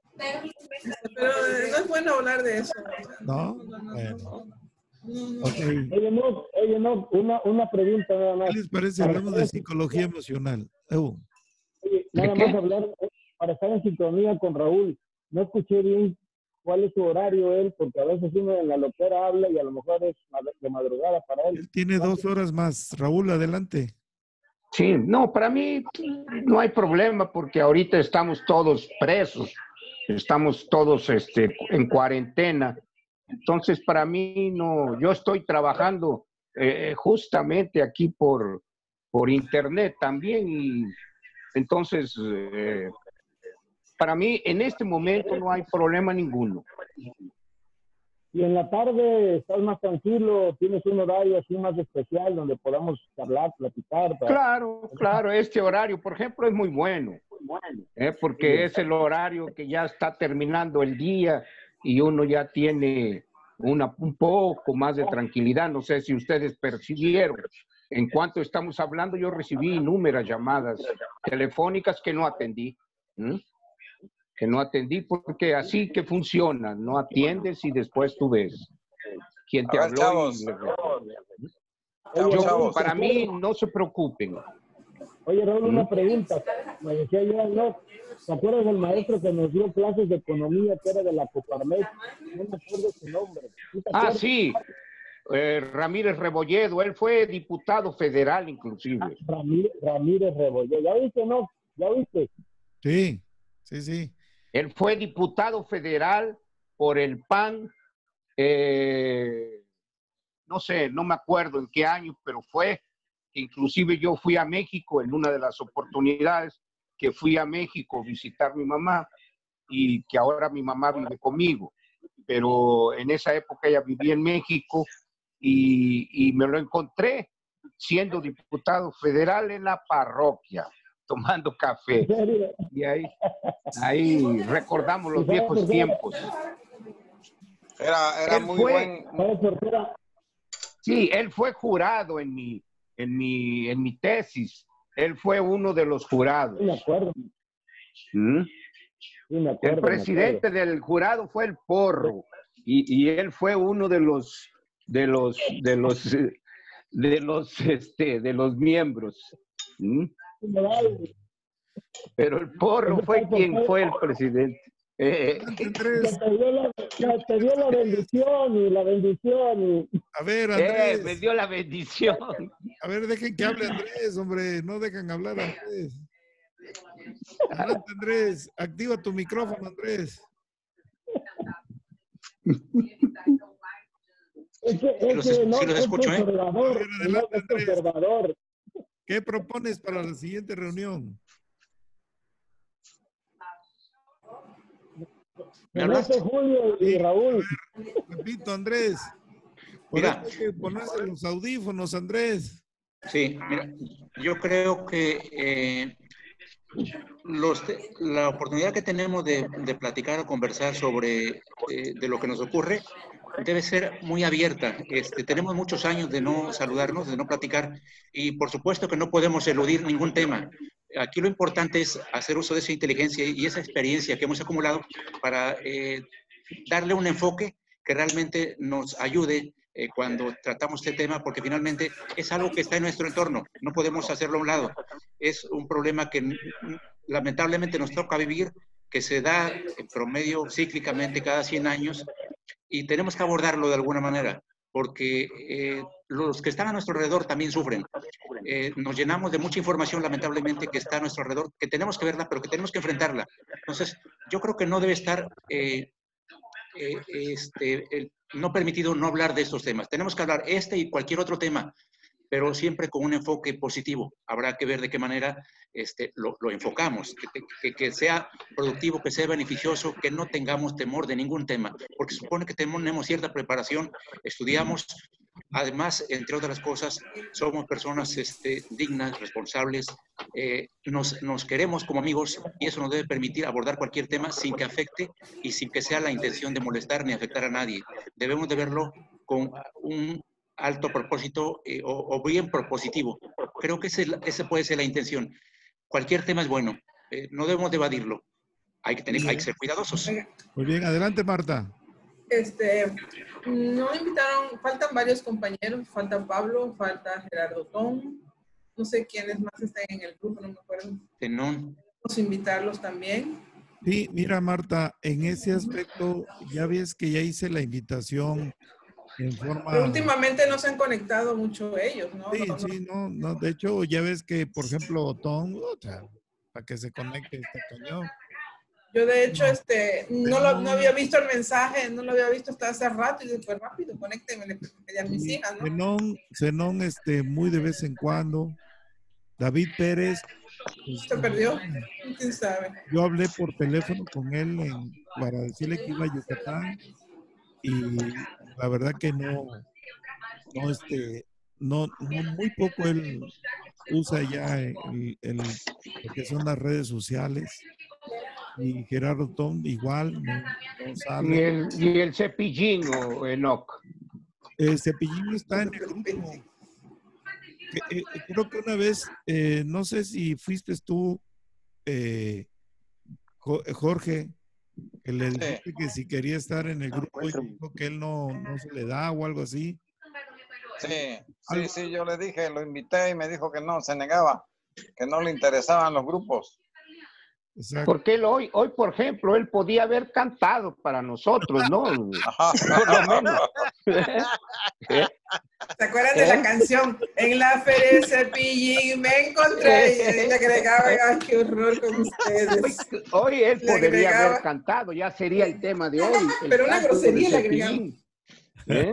Pero eh, no es bueno hablar de eso. O sea, ¿No? no, no, no, Bueno. no, no, no, no. Ok. Oye, no, oye, no, una, una pregunta nada más. ¿Qué les parece? Para Hablamos estar de en- psicología emocional. Evo. oye, ¿De nada qué? más hablar, para estar en sintonía con Raúl. No escuché bien cuál es su horario él, porque a veces uno en la loquera habla y a lo mejor es de madrugada para él. Él tiene dos horas más. Raúl, adelante. Sí, no, para mí no hay problema porque ahorita estamos todos presos, estamos todos este, en cuarentena. Entonces, para mí no, yo estoy trabajando eh, justamente aquí por, por internet también y entonces, eh, para mí en este momento no hay problema ninguno. Y en la tarde estás más tranquilo, tienes un horario así más especial donde podamos hablar, platicar. Para... Claro, claro, este horario, por ejemplo, es muy bueno, ¿eh? Porque es el horario que ya está terminando el día y uno ya tiene una, un poco más de tranquilidad. No sé si ustedes percibieron. En cuanto estamos hablando, yo recibí inúmeras llamadas telefónicas que no atendí. ¿Mm? que no atendí porque así que funciona, no atiendes y después tú ves quién te A ver, habló. chavos. Y... Chavos, Yo, chavos. para mí, no se preocupen. Oye, Raúl, ¿Mm? una pregunta. Me decía yo, ¿no? ¿Te acuerdas del maestro que nos dio clases de economía que era de la Coparmex? No me acuerdo su nombre. ¿Sí te Ah, acuerdas? sí, eh, Ramírez Rebolledo, él fue diputado federal inclusive. Ramírez, Ramírez Rebolledo. ¿Ya viste, no? ¿Ya viste? Sí, sí, sí. Él fue diputado federal por el P A N, eh, no sé, no me acuerdo en qué año, pero fue, inclusive yo fui a México en una de las oportunidades que fui a México a visitar a mi mamá y que ahora mi mamá vive conmigo, pero en esa época ella vivía en México y, y me lo encontré siendo diputado federal en la parroquia, tomando café. Y ahí, ahí recordamos los viejos tiempos. Era, era Él muy fue- buen. Sí, él fue jurado en mi, en mi, en mi tesis. Él fue uno de los jurados. Sí, me acuerdo. ¿Mm? Sí, me acuerdo, El presidente del jurado fue el Porro y, y él fue uno de los de los de los eh, de los este de los miembros. ¿Mm? me acuerdo. Pero el Porro fue quien fue el presidente. Eh, Que te dio la, que te dio la bendición y la bendición. Y... A ver, eh, Andrés. me dio la bendición. A ver, dejen que hable Andrés, hombre. No dejan hablar a Andrés. Adelante, Andrés. Activa tu micrófono, Andrés. Es que, es los que es- no, sí los es escucho, ¿eh? conservador, A ver, no adelante, es Andrés. conservador. ¿Qué propones para la siguiente reunión? ¿Me En hablaste? este Julio y Sí, Raúl. a ver, repito, Andrés. Por Mira. eso hay que ponerse los audífonos, Andrés. Sí, mira, yo creo que eh, los, la oportunidad que tenemos de, de platicar o conversar sobre eh, de lo que nos ocurre debe ser muy abierta. Este, tenemos muchos años de no saludarnos, de no platicar, y por supuesto que no podemos eludir ningún tema. Aquí lo importante es hacer uso de esa inteligencia y esa experiencia que hemos acumulado para eh, darle un enfoque que realmente nos ayude eh, cuando tratamos este tema, porque finalmente es algo que está en nuestro entorno, no podemos hacerlo a un lado. Es un problema que lamentablemente nos toca vivir, que se da en promedio cíclicamente cada cien años, y tenemos que abordarlo de alguna manera, porque eh, los que están a nuestro alrededor también sufren. Eh, nos llenamos de mucha información, lamentablemente, que está a nuestro alrededor, que tenemos que verla, pero que tenemos que enfrentarla. Entonces, yo creo que no debe estar eh, eh, este, el, no permitido no hablar de estos temas. Tenemos que hablar este y cualquier otro tema, pero siempre con un enfoque positivo. Habrá que ver de qué manera este, lo, lo enfocamos, que, que, que sea productivo, que sea beneficioso, que no tengamos temor de ningún tema, porque supone que tenemos cierta preparación, estudiamos, además, entre otras cosas, somos personas este, dignas, responsables, eh, nos, nos queremos como amigos y eso nos debe permitir abordar cualquier tema sin que afecte y sin que sea la intención de molestar ni afectar a nadie. Debemos de verlo con un alto propósito eh, o, o bien propositivo. Creo que ese, ese puede ser la intención. Cualquier tema es bueno, eh, no debemos de evadirlo. Hay que, tener, hay que ser cuidadosos. Muy bien, adelante, Marta. Este, no invitaron, faltan varios compañeros, falta Pablo, falta Gerardo Tom, no sé quiénes más están en el grupo, no me acuerdo. Tenón. Vamos a invitarlos también. Sí, mira, Marta, en ese aspecto ya ves que ya hice la invitación en forma... Pero últimamente no se han conectado mucho ellos, ¿no? Sí, no, no. sí, no, no, de hecho ya ves que, por ejemplo, Tom, o sea, para que se conecte este cañón. Yo de hecho No. este, no, lo, no había visto el mensaje, no lo había visto hasta hace rato y después rápido, conéctenme, le pedí a mis Sí, hijas, ¿no? Zenón, Zenón, este, muy de vez en cuando. David Pérez. Se perdió, quién sabe. Yo hablé por teléfono con él en, para decirle que iba a Yucatán y la verdad que no, no, este, no, no muy poco él usa ya el, el, lo que son las redes sociales. Y Gerardo Tom igual no, no sale. Y el, y el Cepillín o Enoch. El Cepillín está en el grupo. Que, eh, creo que una vez, eh, no sé si fuiste tú, eh, Jorge, que le dijiste sí. que si quería estar en el grupo y dijo que él no, no se le da o algo así. Sí, sí, sí, yo le dije, lo invité y me dijo que no, se negaba, que no le interesaban los grupos. Exacto. Porque él hoy, hoy, por ejemplo, él podía haber cantado para nosotros, ¿no? Por lo menos. ¿Se acuerdan de la canción? En la feria Cepillín me encontré y le agregaba, ay, qué horror con ustedes. Hoy, hoy él Le podría agregaba. haber cantado, ya sería el tema de hoy. Pero una grosería le agregaba. ¿Eh?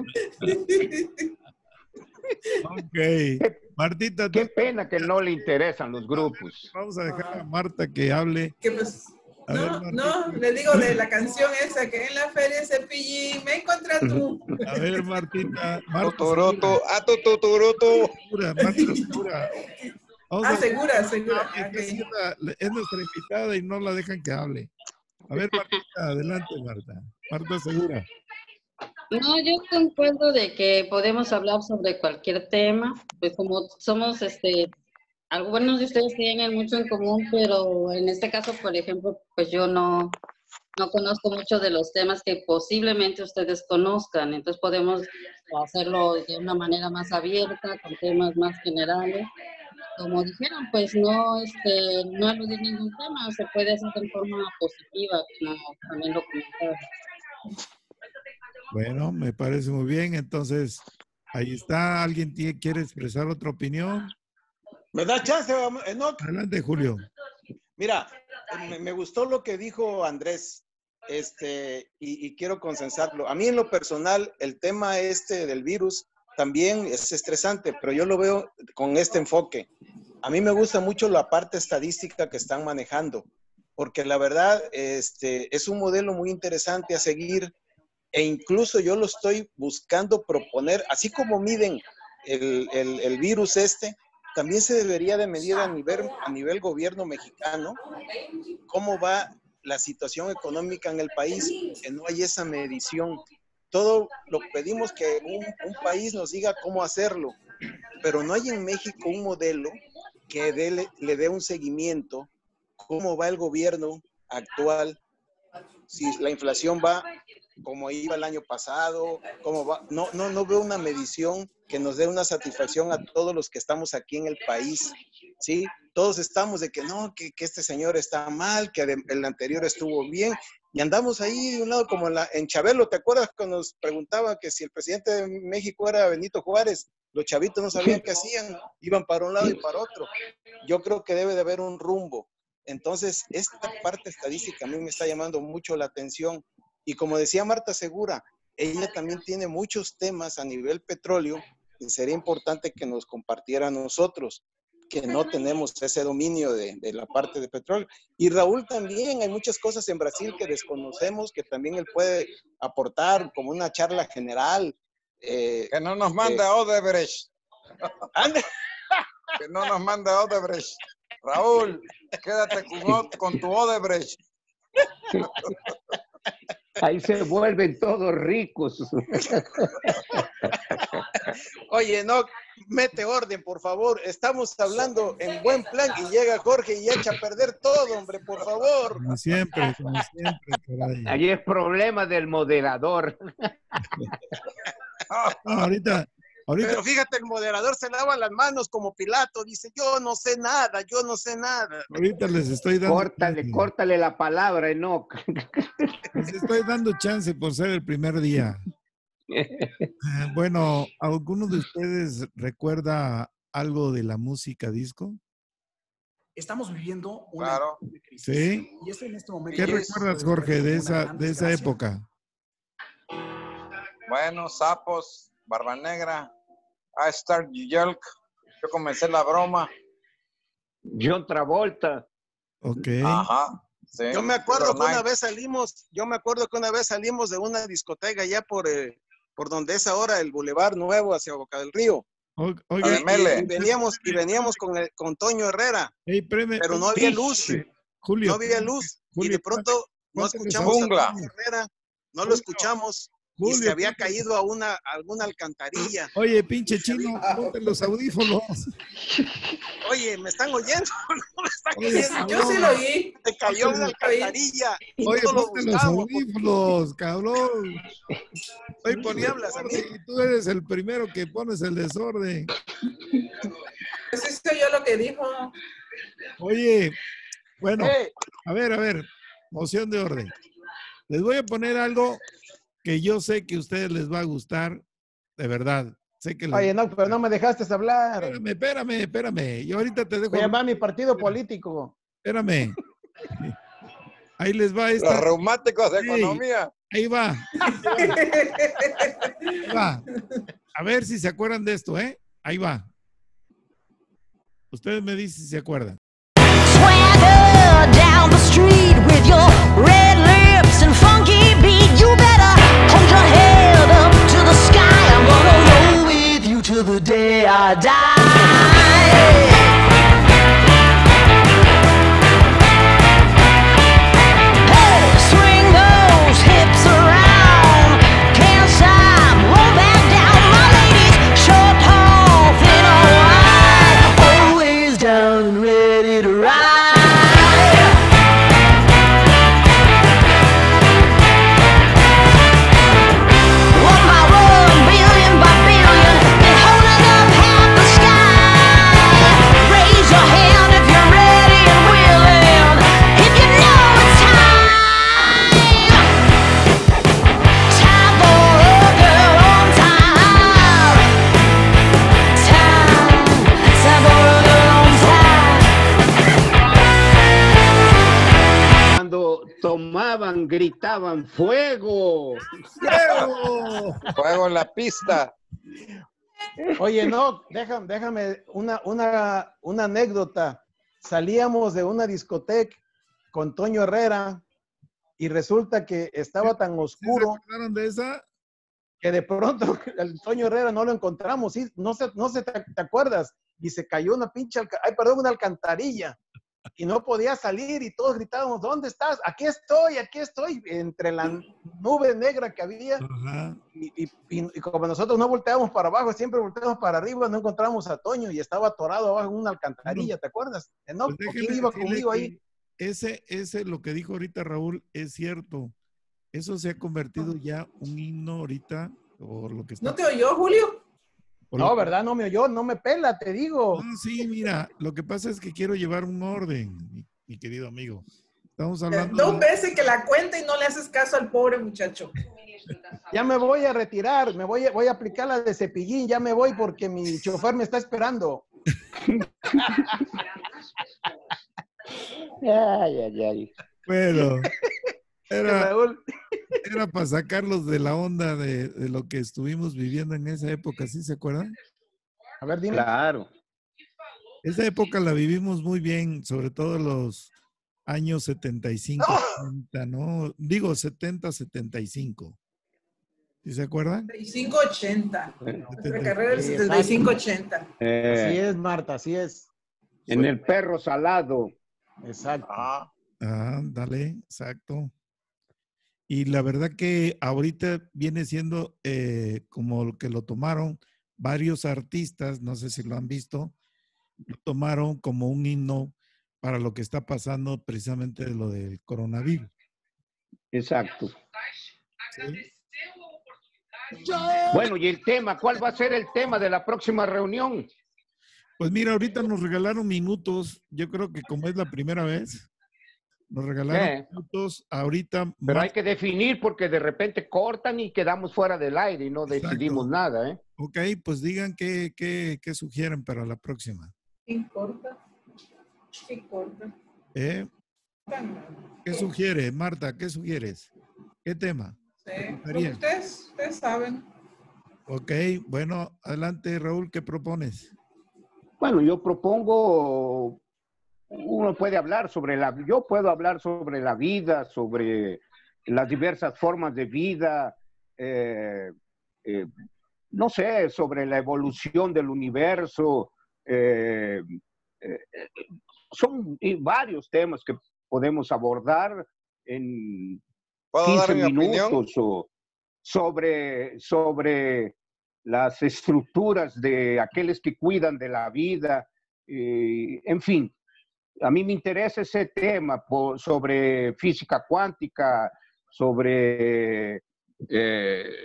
Ok. Martita, qué pena que no le interesan los grupos. Vamos a dejar a Marta que hable. ¿Qué pues? A ver, No, Martita. no, le digo de la canción esa que en la feria Cepillín me encontré tú. A ver, Martita. Marta Tuturutu, ah, tu, tuturutu. Segura, Marta Segura. Vamos Ah, a- segura, segura. Es Ok. que es la- es nuestra invitada y no la dejan que hable. A ver, Martita, adelante, Marta. Marta Segura. No, yo concuerdo de que podemos hablar sobre cualquier tema, pues como somos, este, algunos de ustedes tienen mucho en común, pero en este caso, por ejemplo, pues yo no, no conozco mucho de los temas que posiblemente ustedes conozcan, entonces podemos hacerlo de una manera más abierta, con temas más generales. Como dijeron, pues no, este, no aludir ningún tema, se puede hacer de forma positiva, como también lo comentaron. Bueno, me parece muy bien. Entonces, ahí está. ¿Alguien tiene- quiere expresar otra opinión? ¿Me da chance, Enoch? Adelante, Julio. Mira, me, me gustó lo que dijo Andrés, este, y, y quiero consensarlo. A mí en lo personal, el tema este del virus también es estresante, pero yo lo veo con este enfoque. A mí me gusta mucho la parte estadística que están manejando, porque la verdad este, es un modelo muy interesante a seguir, e incluso yo lo estoy buscando proponer, así como miden el, el, el virus este, también se debería de medir a nivel, a nivel gobierno mexicano cómo va la situación económica en el país, que no hay esa medición. Todo lo pedimos que un, un país nos diga cómo hacerlo, pero no hay en México un modelo que dé, le dé un seguimiento, cómo va el gobierno actual, si la inflación va como iba el año pasado, cómo va. No, no, no veo una medición que nos dé una satisfacción a todos los que estamos aquí en el país, ¿sí? Todos estamos de que no, que, que este señor está mal, que el anterior estuvo bien, y andamos ahí de un lado como en, la, en Chabelo. ¿Te acuerdas cuando nos preguntaba que si el presidente de México era Benito Juárez? Los chavitos no sabían qué hacían, iban para un lado y para otro. Yo creo que debe de haber un rumbo. Entonces, esta parte estadística a mí me está llamando mucho la atención. Y como decía Marta Segura, ella también tiene muchos temas a nivel petróleo que sería importante que nos compartiera a nosotros, que no tenemos ese dominio de, de la parte de petróleo. Y Raúl también, hay muchas cosas en Brasil que desconocemos, que también él puede aportar como una charla general. Eh, que no nos manda eh, Odebrecht. ¡Ande! Que no nos manda Odebrecht. Raúl, quédate con, con tu Odebrecht. Ahí se vuelven todos ricos. Oye, no, mete orden, por favor. Estamos hablando en buen plan y llega Jorge y echa a perder todo, hombre, por favor. Como siempre, como siempre, caray. Ahí es problema del moderador. No, ahorita, ahorita, Pero fíjate, el moderador se lava las manos como Pilato, dice, yo no sé nada, yo no sé nada. ahorita les estoy dando Córtale, chance. córtale la palabra, Enoch. Les estoy dando chance por ser el primer día. Eh, Bueno, ¿alguno de ustedes recuerda algo de la música disco? Estamos viviendo una Claro. época de crisis. Sí. Y eso en este momento ¿Qué Sí, recuerdas, puede Jorge, verse de como una esa, gran de esa desgracia. época? Bueno, Sapos, Barba Negra, I Start Yelk. Yo comencé la broma. John Travolta. Ok. Ajá. Sí. Yo me acuerdo que una Night. vez salimos, yo me acuerdo que una vez salimos de una discoteca allá por, eh, por donde es ahora el Boulevard Nuevo hacia Boca del Río. O- A Oiga, ver, Y, Mele. y veníamos, y veníamos con, el, con Toño Herrera, hey, espérame, pero no había luz, Julio, no había luz. Y Julio, de pronto no ponte los escuchamos a jungla. Toño Herrera, no lo Julio, escuchamos y Julio, se había ponte- caído a una, a alguna alcantarilla. Oye, pinche chino, ponte los audífonos. Oye, ¿me están oyendo? ¿No me están Oye, oyendo? Yo sí lo oí. Se cayó a una alcantarilla y Oye, todos lo ponte los buscamos. audífonos, cabrón. Estoy ¿Me poniendo hablas a mí? orden y tú eres el primero que pones el desorden. Eso soy yo lo que dijo. Oye, bueno, Eh, a ver, a ver, moción de orden. Les voy a poner algo que yo sé que a ustedes les va a gustar, de verdad. Sé que les... Oye, no, pero no me dejaste hablar. Espérame, espérame, espérame. Yo ahorita te dejo... Voy a llamar a mi partido político. Espérame. Ahí les va Los esta. reumáticos de Sí. economía. Ahí va. Ahí va. A ver si se acuerdan de esto, ¿eh? Ahí va. Ustedes me dicen si se acuerdan. Swagger down the street with with your red lips and funky beat. You better hold your head up to the sky. I'm gonna roll with you till the day I die. Tomaban, gritaban, ¡fuego! ¡Fuego! ¡Fuego en la pista! Oye, no, déjame, déjame una, una, una anécdota. Salíamos de una discoteca con Toño Herrera y resulta que estaba tan oscuro. ¿Se acordaron de esa? Que de pronto el Toño Herrera no lo encontramos, ¿sí? No sé, no sé, ¿te, te acuerdas? Y se cayó una pinche, alca ay, perdón, una alcantarilla. Y no podía salir y todos gritábamos, ¿dónde estás? Aquí estoy, aquí estoy, entre la nube negra que había. Ajá. Y, y, y como nosotros no volteábamos para abajo, siempre volteábamos para arriba, no encontramos a Toño y estaba atorado abajo en una alcantarilla, ¿te acuerdas? No, Pues ¿quién iba conmigo ahí? Ese, ese, lo que dijo ahorita Raúl, es cierto. Eso se ha convertido ya un himno ahorita, por lo que está... ¿No te oyó, Julio? No, ¿verdad? No me oyó, no me pela, te digo. No, sí, mira, lo que pasa es que quiero llevar un orden, mi, mi querido amigo. Estamos hablando... Dos veces que la cuenta y no le haces caso al pobre muchacho. Ya me voy a retirar, me voy a, voy a aplicar la de Cepillín, ya me voy porque mi chofer me está esperando. Ay, ay, ay. Bueno, era, era para sacarlos de la onda de, de lo que estuvimos viviendo en esa época, ¿sí se acuerdan? A ver, dime. Claro. Esa época la vivimos muy bien, sobre todo los años setenta y cinco, setenta, ¿no? Digo setenta, setenta y cinco. ¿Sí se acuerdan? setenta y cinco ochenta. Nuestra carrera del setenta y cinco ochenta. Eh, Así es, Marta, así es. En el perro salado. Exacto. Ah, Ah, dale, exacto. Y la verdad que ahorita viene siendo eh, como lo que lo tomaron varios artistas, no sé si lo han visto, lo tomaron como un himno para lo que está pasando precisamente de lo del coronavirus. Exacto. ¿Sí? Bueno, y el tema, ¿cuál va a ser el tema de la próxima reunión? Pues mira, ahorita nos regalaron minutos, yo creo que como es la primera vez, nos regalaron ¿Qué? minutos ahorita. Pero más... hay que definir porque de repente cortan y quedamos fuera del aire y no Exacto. decidimos nada, ¿eh? Ok, pues digan qué, qué, qué sugieren para la próxima. ¿Qué importa? ¿Qué importa? ¿Eh? ¿Qué sugiere, Marta? ¿Qué sugieres? ¿Qué tema? Sí, lo que ustedes, ustedes saben. Ok, bueno, adelante, Raúl, ¿qué propones? Bueno, yo propongo, uno puede hablar sobre la, yo puedo hablar sobre la vida, sobre las diversas formas de vida, eh, eh, no sé, sobre la evolución del universo. Eh, eh, son varios temas que podemos abordar en quince minutos o sobre, sobre las estructuras de aquellos que cuidan de la vida, eh, en fin. A mí me interesa ese tema por, sobre física cuántica, sobre, eh,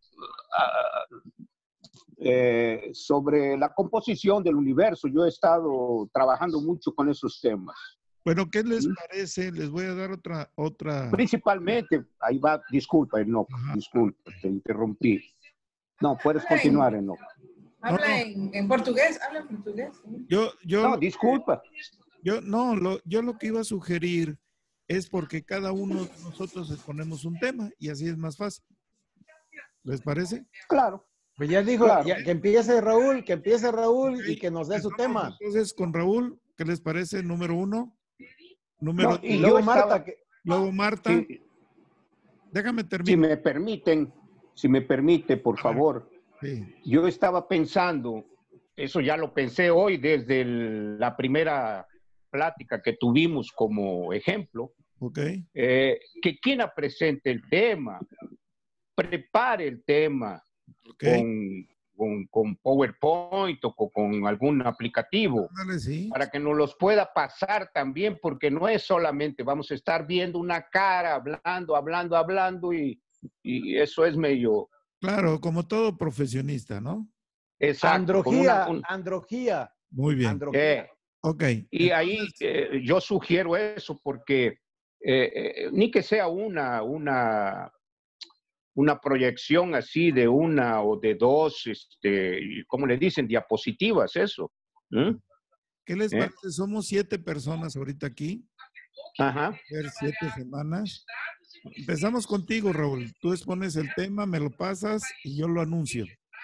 eh, sobre la composición del universo. Yo he estado trabajando mucho con esos temas. Bueno, ¿qué les parece? Les voy a dar otra... otra... Principalmente, ahí va, disculpa, Enoch, disculpa, te interrumpí. No, puedes Habla continuar, en, Enoch. Habla no, no. En, en portugués, habla en portugués. ¿Sí? Yo, yo, No, disculpa. Yo, no, lo, yo lo que iba a sugerir es porque cada uno de nosotros exponemos un tema y así es más fácil. ¿Les parece? Claro. Pues ya dijo, Claro. ya, que empiece Raúl, que empiece Raúl Ok, y que nos dé su empezamos tema. Entonces, con Raúl, ¿qué les parece? Número uno. Número No, dos. y Y luego yo Marta, estaba- que, Luego Marta. Sí. Déjame terminar. Si me permiten, si me permite, por favor. Sí. Yo estaba pensando, eso ya lo pensé hoy desde el- la primera plática que tuvimos como ejemplo, Ok. eh, que quien presente el tema, prepare el tema Ok. con, con, con PowerPoint o con, con algún aplicativo Ándale, sí. para que nos los pueda pasar también, porque no es solamente vamos a estar viendo una cara, hablando, hablando, hablando y, y eso es medio... Claro, como todo profesionista, ¿no? Exacto. con Androgía, una- un- androgía. Muy bien. Androgía. eh, Ok. Y ahí eh, yo sugiero eso porque eh, eh, ni que sea una, una, una proyección así de una o de dos, este, ¿cómo le dicen? Diapositivas, eso. ¿Mm? ¿Qué les ¿Eh? parece? Somos siete personas ahorita aquí. Ajá. Ver siete semanas. Empezamos contigo, Raúl. Tú expones el tema, me lo pasas y yo lo anuncio.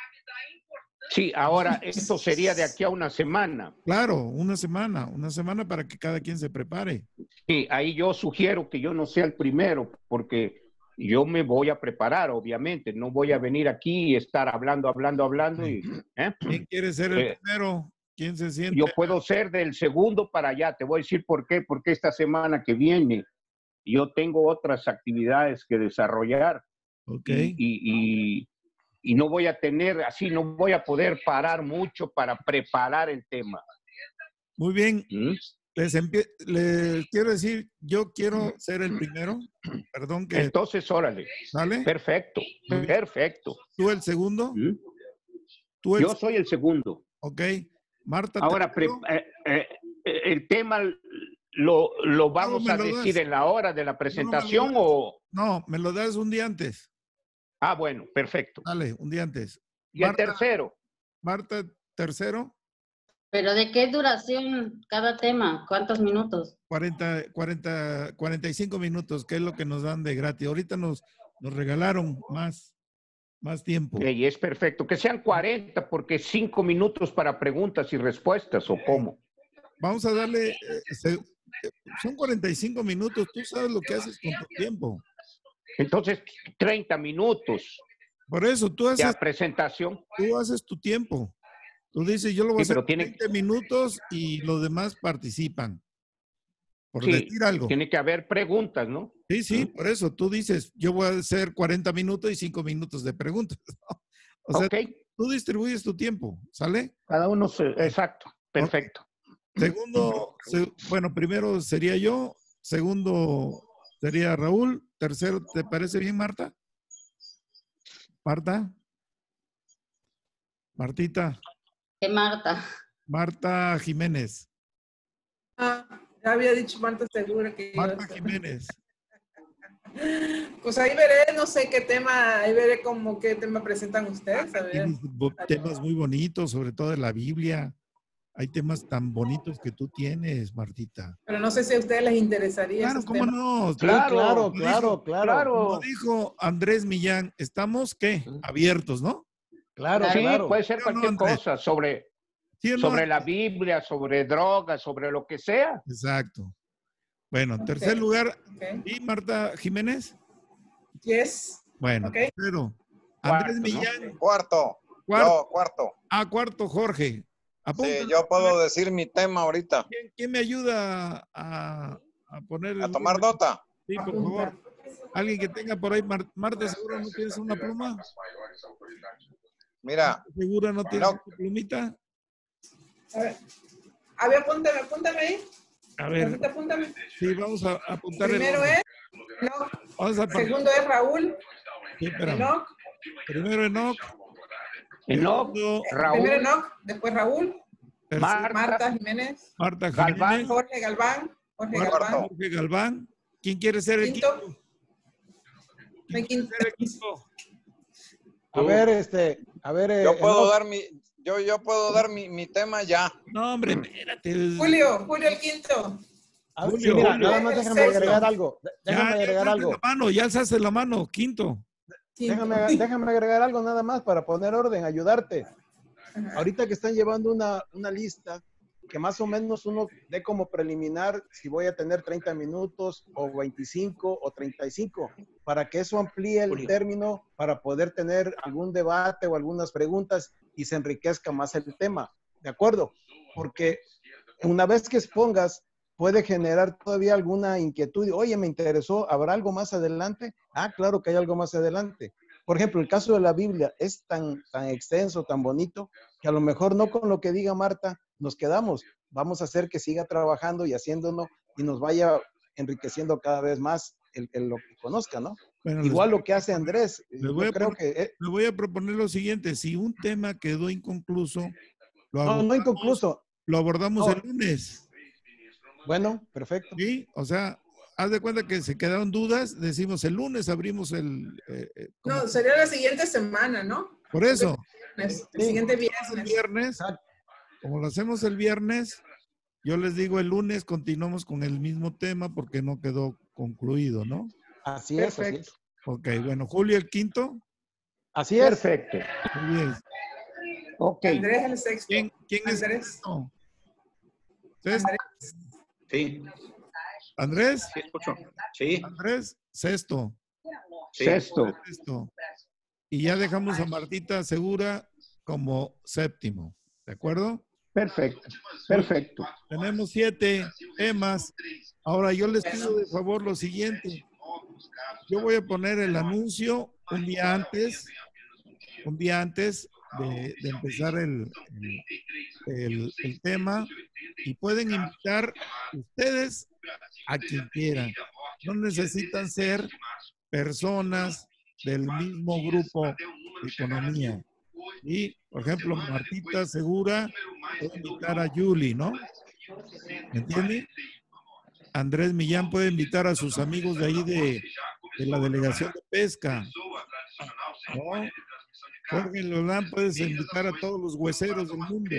Sí, ahora esto sería de aquí a una semana. Claro, una semana, una semana para que cada quien se prepare. Sí, ahí yo sugiero que yo no sea el primero, porque yo me voy a preparar, obviamente. No voy a venir aquí y estar hablando, hablando, hablando. Y, ¿eh? ¿Quién quiere ser el Eh, primero? ¿Quién se siente? Yo puedo ser del segundo para allá. Te voy a decir por qué. Porque esta semana que viene yo tengo otras actividades que desarrollar. Ok. Y, y, y, y no voy a tener, así no voy a poder parar mucho para preparar el tema. Muy bien. ¿Mm? Les, empie- les quiero decir, yo quiero ser el primero. Perdón que... Entonces, órale. ¿Sale? Perfecto, Muy bien. perfecto. ¿Tú el segundo? ¿Mm? ¿Tú el... Yo soy el segundo. Ok. Marta. Ahora, pre- tercero. eh, eh, eh, el tema lo, lo vamos me a lo decir das. en la hora de la No, no me lo presentación das. o... No, me lo das un día antes. Ah, bueno, perfecto. Dale, un día antes. Y el Marta, tercero. Marta, tercero, ¿Pero de qué duración cada tema? ¿Cuántos minutos? cuarenta, cuarenta, cuarenta y cinco minutos, que es lo que nos dan de gratis. Ahorita nos, nos regalaron más, más tiempo. Y es perfecto. Que sean cuarenta, porque cinco minutos para preguntas y respuestas, ¿o cómo? Vamos a darle, eh, se- son cuarenta y cinco minutos, tú sabes lo que haces con tu tiempo. Entonces, treinta minutos Por eso, tú de haces, presentación. tú haces tu tiempo. Tú dices, yo lo voy Sí, a hacer pero tiene- veinte minutos y los demás participan. Por Sí, decir algo. tiene que haber preguntas, ¿no? Sí, sí, por eso tú dices, yo voy a hacer cuarenta minutos y cinco minutos de preguntas. ¿no? O sea, Ok, tú distribuyes tu tiempo, ¿sale? cada uno se... Exacto, perfecto. Segundo, se- bueno, primero sería yo, segundo sería Raúl, tercero, ¿te parece bien, Marta? Marta. Martita. ¿Qué Marta? Marta Jiménez. Ah, ya había dicho Marta Segura que iba a Marta ser. Jiménez. Pues ahí veré, no sé qué tema, ahí veré como qué tema presentan ustedes, a ver. Tienes bo- temas muy bonitos, sobre todo de la Biblia. Hay temas tan bonitos que tú tienes, Martita. Pero no sé si a ustedes les interesaría Claro, esos ¿cómo temas. no? Sí, claro, Como claro, dijo- claro. Como dijo Andrés Millán, estamos, ¿qué? Abiertos, ¿no? Claro, Sí, claro. puede ser ¿Sí o no, cualquier Andrés? cosa sobre, ¿Sí o no? sobre la Biblia, sobre drogas, sobre lo que sea. Exacto. Bueno, en Ok. tercer lugar, Ok. ¿y Marta Jiménez? Yes. Bueno, Ok. tercero. Andrés Cuarto, ¿no? Millán. Cuarto. Cuarto. Yo, cuarto. Ah, cuarto, Jorge. Sí, Apúntalo. yo puedo decir mi tema ahorita. ¿Quién, quién me ayuda a, a poner A el tomar nombre? nota. Sí, por favor. Alguien que tenga por ahí, Mar- Marta, ¿seguro no tienes una pluma? Mira, ¿Segura no tienes No. una plumita? A ver, a ver, apúntame, apúntame ahí. A ver, Ahorita apúntame. sí, vamos a apuntar el Primero orden. es Enoch, Vamos a apar- segundo es Raúl, sí, espérame. Enoch, Primero Enoch. Enoch, segundo, Raúl, primero Enoch, después Raúl, tercero, Marta, Marta Jiménez, Marta Galván. Jiménez. Jorge Galván, Jorge Cuarto, Galván, Jorge Galván. ¿Quién quiere ser el Quinto. quinto? el quinto. Ser el quinto. A ver, este, a ver. eh, yo puedo Enoch, dar mi, yo, yo puedo dar mi, mi tema ya. No, hombre, espérate. Julio, Julio el quinto. a ver, Julio, sí, mira, Julio. nada más déjame Sexto. agregar algo. Ya, Déjame ya agregar alzaste algo. la mano, ya alzaste la mano, quinto. Quinto. Déjame, déjame agregar algo nada más para poner orden, ayudarte. Ajá. Ahorita que están llevando una, una lista que más o menos uno dé como preliminar si voy a tener treinta minutos o veinticinco o treinta y cinco, para que eso amplíe el Julio. término para poder tener algún debate o algunas preguntas y se enriquezca más el tema, ¿de acuerdo? Porque una vez que expongas, puede generar todavía alguna inquietud. Oye, me interesó, ¿habrá algo más adelante? Ah, claro que hay algo más adelante. Por ejemplo, el caso de la Biblia es tan, tan extenso, tan bonito, que a lo mejor no con lo que diga Marta nos quedamos. Vamos a hacer que siga trabajando y haciéndonos y nos vaya enriqueciendo cada vez más el, el lo que conozca, ¿no? Bueno, Igual les, lo que hace Andrés. les Yo voy, a creo pro- que... eh, les voy a proponer lo siguiente. Si un tema quedó inconcluso, lo no, no abordamos, inconcluso. lo abordamos No. el lunes. Bueno, perfecto. ¿Sí? O sea, haz de cuenta que se quedaron dudas, decimos el lunes abrimos el... eh, eh, ¿cómo? No, sería la siguiente semana, ¿no? Por eso, Viernes, el Sí. siguiente el viernes. viernes, Exacto. como lo hacemos el viernes, yo les digo el lunes continuamos con el mismo tema porque no quedó concluido, ¿no? Así es, así Perfecto. es. Ok, bueno, Julio el quinto. Así es. Perfecto. Muy bien. Ok. Andrés el sexto. ¿Quién, quién es el Andrés. sexto? ¿Sexto? Andrés. Sí, ¿Andrés? sí, escucho. Sí, Andrés, sexto. sí. Sexto. Sexto. Y ya dejamos a Martita Segura como séptimo. ¿De acuerdo? Perfecto. Perfecto. Tenemos siete temas. Ahora yo les pido de favor lo siguiente. Yo voy a poner el anuncio un día antes, un día antes de, de empezar el, el, el- el tema y pueden invitar ustedes a quien quieran. No necesitan ser personas del mismo grupo de economía. Y, por ejemplo, Martita Segura puede invitar a Julie, ¿no? ¿Me entiende? Andrés Millán puede invitar a sus amigos de ahí de, de la delegación de pesca, ¿no? Jorge Lolán puedes invitar a todos los hueseros del mundo.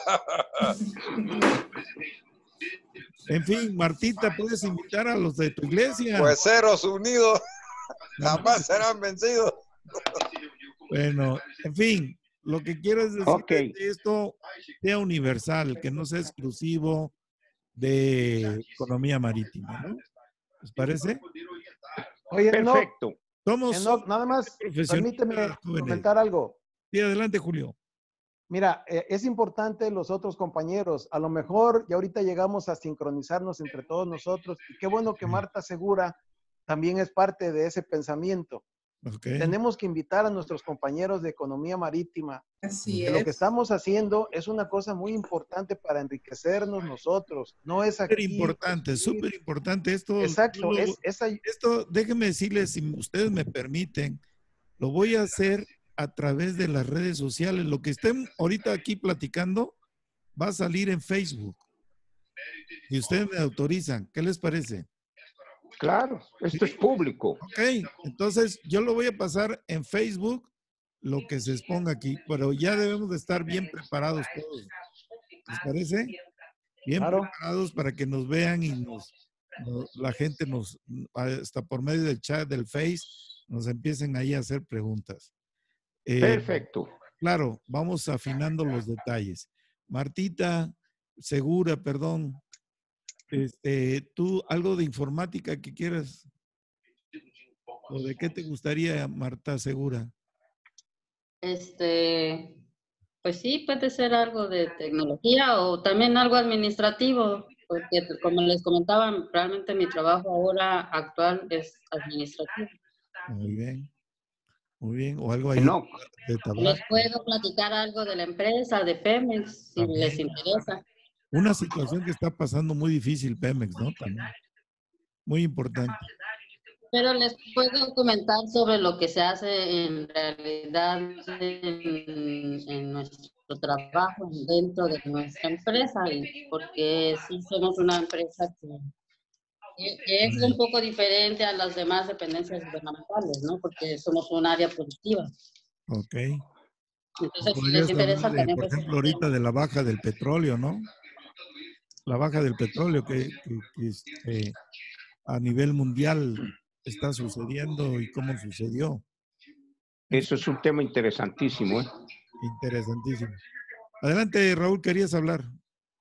En fin, Martita, puedes invitar a los de tu iglesia. Hueseros unidos jamás serán vencidos. Bueno, en fin, lo que quiero es decir Ok. que esto sea universal, que no sea exclusivo de economía marítima, ¿no? ¿Les parece? Oye, no, Perfecto. Somos Enoch, nada más, profesionalistas permíteme jóvenes. comentar algo. Sí, adelante, Julio. Mira, eh, es importante los otros compañeros. A lo mejor ya ahorita llegamos a sincronizarnos entre todos nosotros. Y qué bueno que Marta Segura también es parte de ese pensamiento. Ok. Tenemos que invitar a nuestros compañeros de economía marítima. Así Que lo es. que estamos haciendo es una cosa muy importante para enriquecernos nosotros. No es Súper aquí. importante, súper importante. Esto, Exacto. yo lo- Es, es ahí- esto, déjenme decirles, si ustedes me permiten, lo voy a hacer a través de las redes sociales. Lo que estén ahorita aquí platicando va a salir en Facebook. Si ustedes me autorizan, ¿qué les parece? Claro. Esto es público. Ok, entonces yo lo voy a pasar en Facebook, lo que se exponga aquí, pero ya debemos de estar bien preparados todos. ¿Les parece? Bien Claro. preparados para que nos vean y nos, nos- la gente nos, hasta por medio del chat del Face, nos empiecen ahí a hacer preguntas. Eh, Perfecto. Claro, vamos afinando los detalles. Martita Segura, perdón, este, tú algo de informática que quieras, o de qué te gustaría, Marta Segura. Este, pues sí, puede ser algo de tecnología o también algo administrativo, porque como les comentaba, realmente mi trabajo ahora actual es administrativo. Muy bien, muy bien, o algo ahí Enoch. de Les tabaco. puedo platicar algo de la empresa, de Pemex, si También. les interesa. Una situación que está pasando muy difícil, Pemex, ¿no? También. Muy importante. Pero les puedo comentar sobre lo que se hace en realidad en, en nuestro trabajo dentro de nuestra empresa, y porque sí somos una empresa que, que- que es un poco diferente a las demás dependencias gubernamentales, ¿no? Porque somos un área productiva. Ok. Entonces, si Podrías les interesa hablar de, también, por pues, ejemplo, ahorita de la baja del petróleo, ¿no? La baja del petróleo que, que- que, este, a nivel mundial está sucediendo y cómo sucedió. Eso es un tema interesantísimo, ¿eh? Interesantísimo. Adelante, Raúl, querías hablar.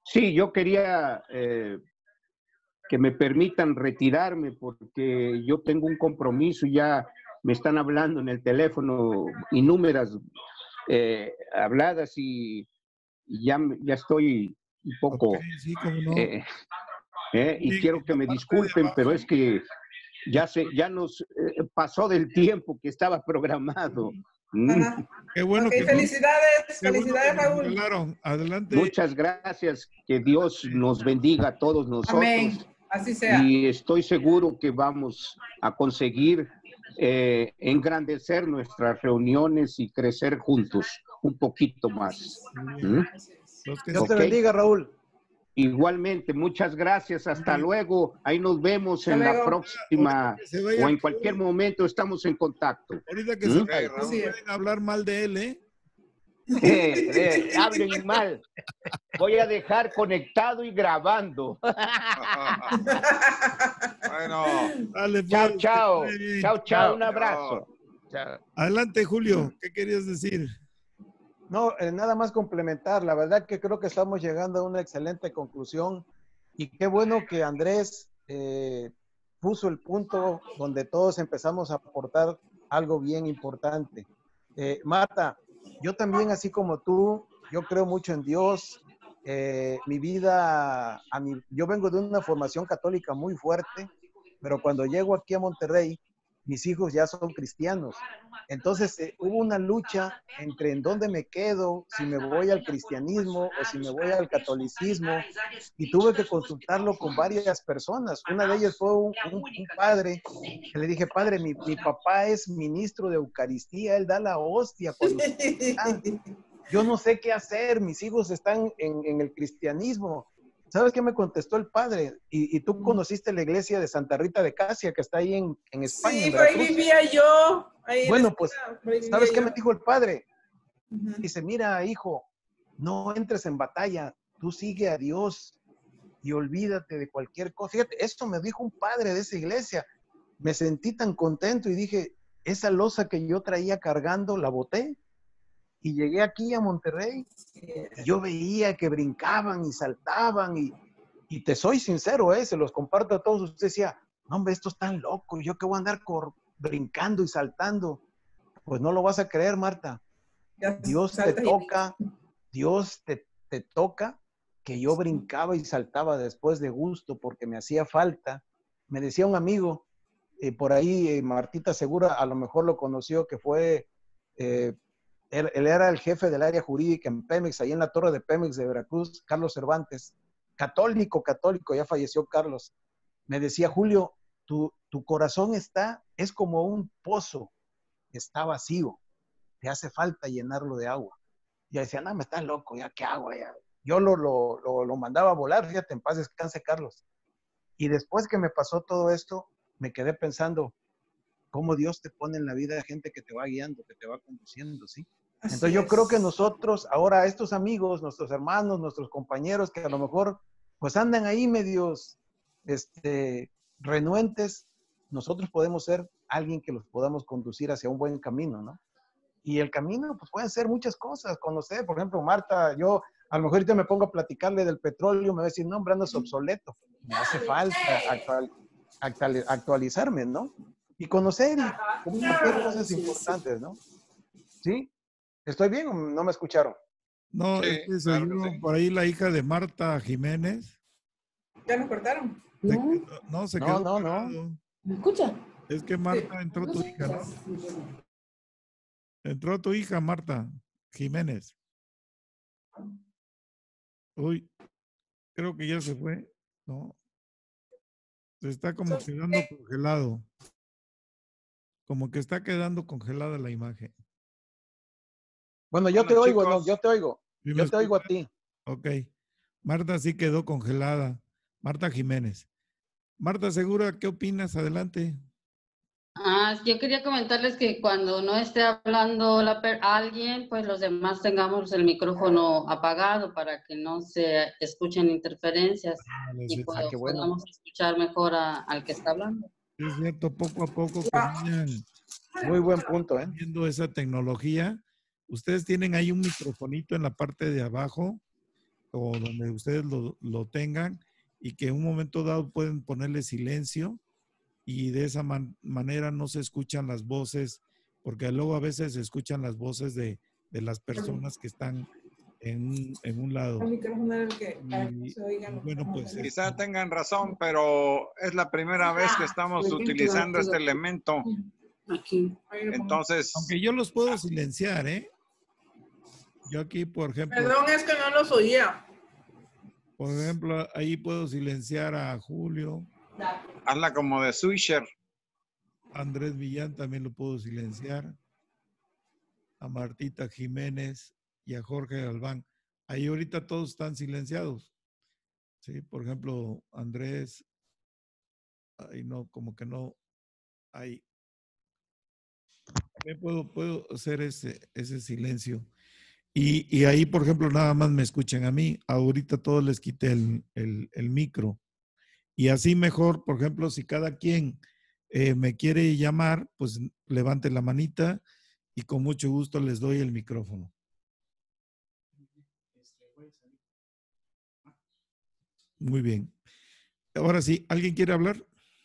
Sí, yo quería eh, que me permitan retirarme porque yo tengo un compromiso y ya me están hablando en el teléfono innúmeras eh, habladas y ya, ya estoy un poco... Ok, sí, cómo no. eh, eh, y Sí, quiero que me la parte de disculpen, abajo. pero es que ya, se, ya nos eh, pasó del tiempo que estaba programado. Mm. Ajá. Qué bueno Ok, que no- felicidades, qué bueno felicidades, que nos Raúl. regalaron. Adelante. Muchas gracias, que Dios nos bendiga a todos nosotros. Amén. Así sea. Y estoy seguro que vamos a conseguir eh, engrandecer nuestras reuniones y crecer juntos un poquito más. ¿Mm? Los que Dios te Ok. bendiga, Raúl. Igualmente, muchas gracias. Hasta luego. Ahí nos vemos Hasta en la luego. próxima Ahorita que se vaya o en Raúl, cualquier momento estamos en contacto. ahorita que ¿Mm? se Ok, vaya, Raúl. Así es. pueden hablar mal de él, ¿eh? Eh, eh, hablen mal. Voy a dejar conectado y grabando. Bueno, Dale, Chao, pues, chao. que esté bien. Chao, chao. Un abrazo. Adelante, Julio. ¿Qué querías decir? No, eh, nada más complementar. La verdad que creo que estamos llegando a una excelente conclusión y qué bueno que Andrés eh, puso el punto donde todos empezamos a aportar algo bien importante. Eh, Marta, yo también, así como tú, yo creo mucho en Dios. Eh, mi vida, a mi, yo vengo de una formación católica muy fuerte, pero cuando llego aquí a Monterrey, mis hijos ya son cristianos. Entonces eh, hubo una lucha entre en dónde me quedo, si me voy al cristianismo o si me voy al catolicismo, y tuve que consultarlo con varias personas. Una de ellas fue un, un, un padre que le dije, padre, mi, mi papá es ministro de Eucaristía, él da la hostia cuando está. Yo no sé qué hacer, mis hijos están en, en el cristianismo. ¿Sabes qué me contestó el padre? Y, y tú conociste la iglesia de Santa Rita de Casia, que está ahí en, en España, Sí, en por ahí Veracruz. vivía yo. Ahí en la Bueno, pues, esquina, por ahí vivía ¿sabes qué yo. me dijo el padre? Ujú. Dice, mira, hijo, no entres en batalla, tú sigue a Dios y olvídate de cualquier cosa. Fíjate, esto me dijo un padre de esa iglesia. Me sentí tan contento y dije, esa losa que yo traía cargando, la boté. Y llegué aquí a Monterrey y yo veía que brincaban y saltaban y, y te soy sincero, eh, se los comparto a todos. Usted decía, no, hombre, estos están locos, ¿yo qué voy a andar cor brincando y saltando? Pues no lo vas a creer, Marta. Ya Dios te saltas y- toca, Dios te, te toca, que yo brincaba y saltaba después de gusto porque me hacía falta. Me decía un amigo, eh, por ahí eh, Martita Segura a lo mejor lo conoció, que fue, eh, él, él era el jefe del área jurídica en Pemex, ahí en la torre de Pemex de Veracruz, Carlos Cervantes, católico, católico, ya falleció Carlos. Me decía, Julio, tu, tu corazón está, es como un pozo, está vacío, te hace falta llenarlo de agua. Y yo decía, no, me estás loco, ya qué hago ya. Yo lo, lo, lo, lo mandaba a volar, fíjate, en paz descanse Carlos. Y después que me pasó todo esto, me quedé pensando, cómo Dios te pone en la vida gente que te va guiando, que te va conduciendo, ¿sí? Así Entonces yo es. creo que nosotros, ahora estos amigos, nuestros hermanos, nuestros compañeros, que a lo mejor pues andan ahí medios este, renuentes, nosotros podemos ser alguien que los podamos conducir hacia un buen camino, ¿no? Y el camino, pues pueden ser muchas cosas, conocer, por ejemplo, Marta, yo a lo mejor ahorita me pongo a platicarle del petróleo, me va a decir, no, hombre, andas obsoleto, me hace falta actual, actual, actualizarme, ¿no? Y conocer y compartir cosas importantes, ¿no? ¿Sí? ¿Estoy bien o no me escucharon? No, Sí, es que se claro que oyó sí. por ahí la hija de Marta Jiménez. Ya nos cortaron. Se No, quedó- no, se No, quedó no, no. parado. ¿me escucha? Es que Marta entró tu hija, ¿no? Entró tu hija, Marta Jiménez. Uy, creo que ya se fue. No. Se está como quedando congelado. Como que está quedando congelada la imagen. Bueno, yo Bueno, te oigo, chicos. no, yo te oigo. ¿Sí me Yo te oigo a escuchas? ti. Ok. Marta sí quedó congelada. Marta Jiménez. Marta Segura, ¿qué opinas? Adelante. Ah, yo quería comentarles que cuando no esté hablando la per- alguien, pues los demás tengamos el micrófono apagado para que no se escuchen interferencias Vale, y sí, po- Ah, qué bueno. podamos escuchar mejor a- al que está hablando. sí, es cierto, poco a poco que vayan Muy buen punto, ¿eh? viendo esa tecnología. Ustedes tienen ahí un microfonito en la parte de abajo o donde ustedes lo, lo tengan y que en un momento dado pueden ponerle silencio y de esa man- manera no se escuchan las voces, porque luego a veces se escuchan las voces de, de las personas que están en, un- en un lado. El micrófono era el que, para que no Y, se oigan y lo que bueno, estamos pues haciendo. Quizá tengan razón, pero es la primera vez que estamos utilizando este elemento. Aquí. Entonces, aunque yo los puedo silenciar, ¿eh? Yo aquí, por ejemplo, Perdón, es que no los oía. por ejemplo, ahí puedo silenciar a Julio, hazla como de Swisher. Andrés Villán también lo puedo silenciar, a Martita Jiménez y a Jorge Galván. Ahí ahorita todos están silenciados. Sí, por ejemplo, Andrés, ahí no, como que no, ahí. También puedo, puedo hacer ese, ese silencio. Y, y ahí, por ejemplo, nada más me escuchan a mí. Ahorita todos les quité el, el, el micro. Y así mejor, por ejemplo, si cada quien eh, me quiere llamar, pues levante la manita y con mucho gusto les doy el micrófono. Muy bien. Ahora sí, ¿alguien quiere hablar?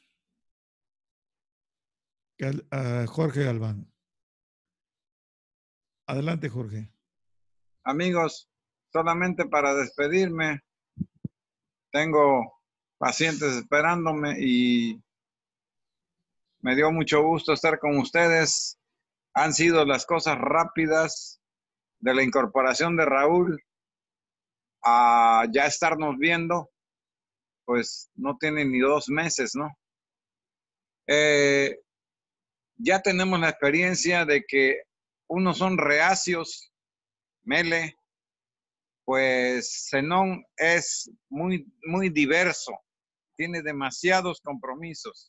Gal- a Jorge Galván. Adelante, Jorge. Amigos, solamente para despedirme, tengo pacientes esperándome y me dio mucho gusto estar con ustedes. Han sido las cosas rápidas de la incorporación de Raúl a ya estarnos viendo, pues no tiene ni dos meses, ¿no? Eh, ya tenemos la experiencia de que unos son reacios, Mele, pues Zenón es muy, muy diverso, tiene demasiados compromisos.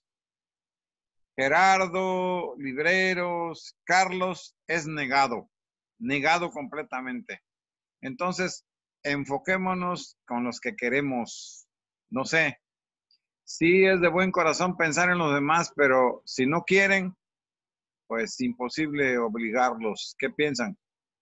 Gerardo, Libreros, Carlos es negado, negado completamente. Entonces, enfoquémonos con los que queremos. No sé, sí es de buen corazón pensar en los demás, pero si no quieren, pues imposible obligarlos. ¿Qué piensan?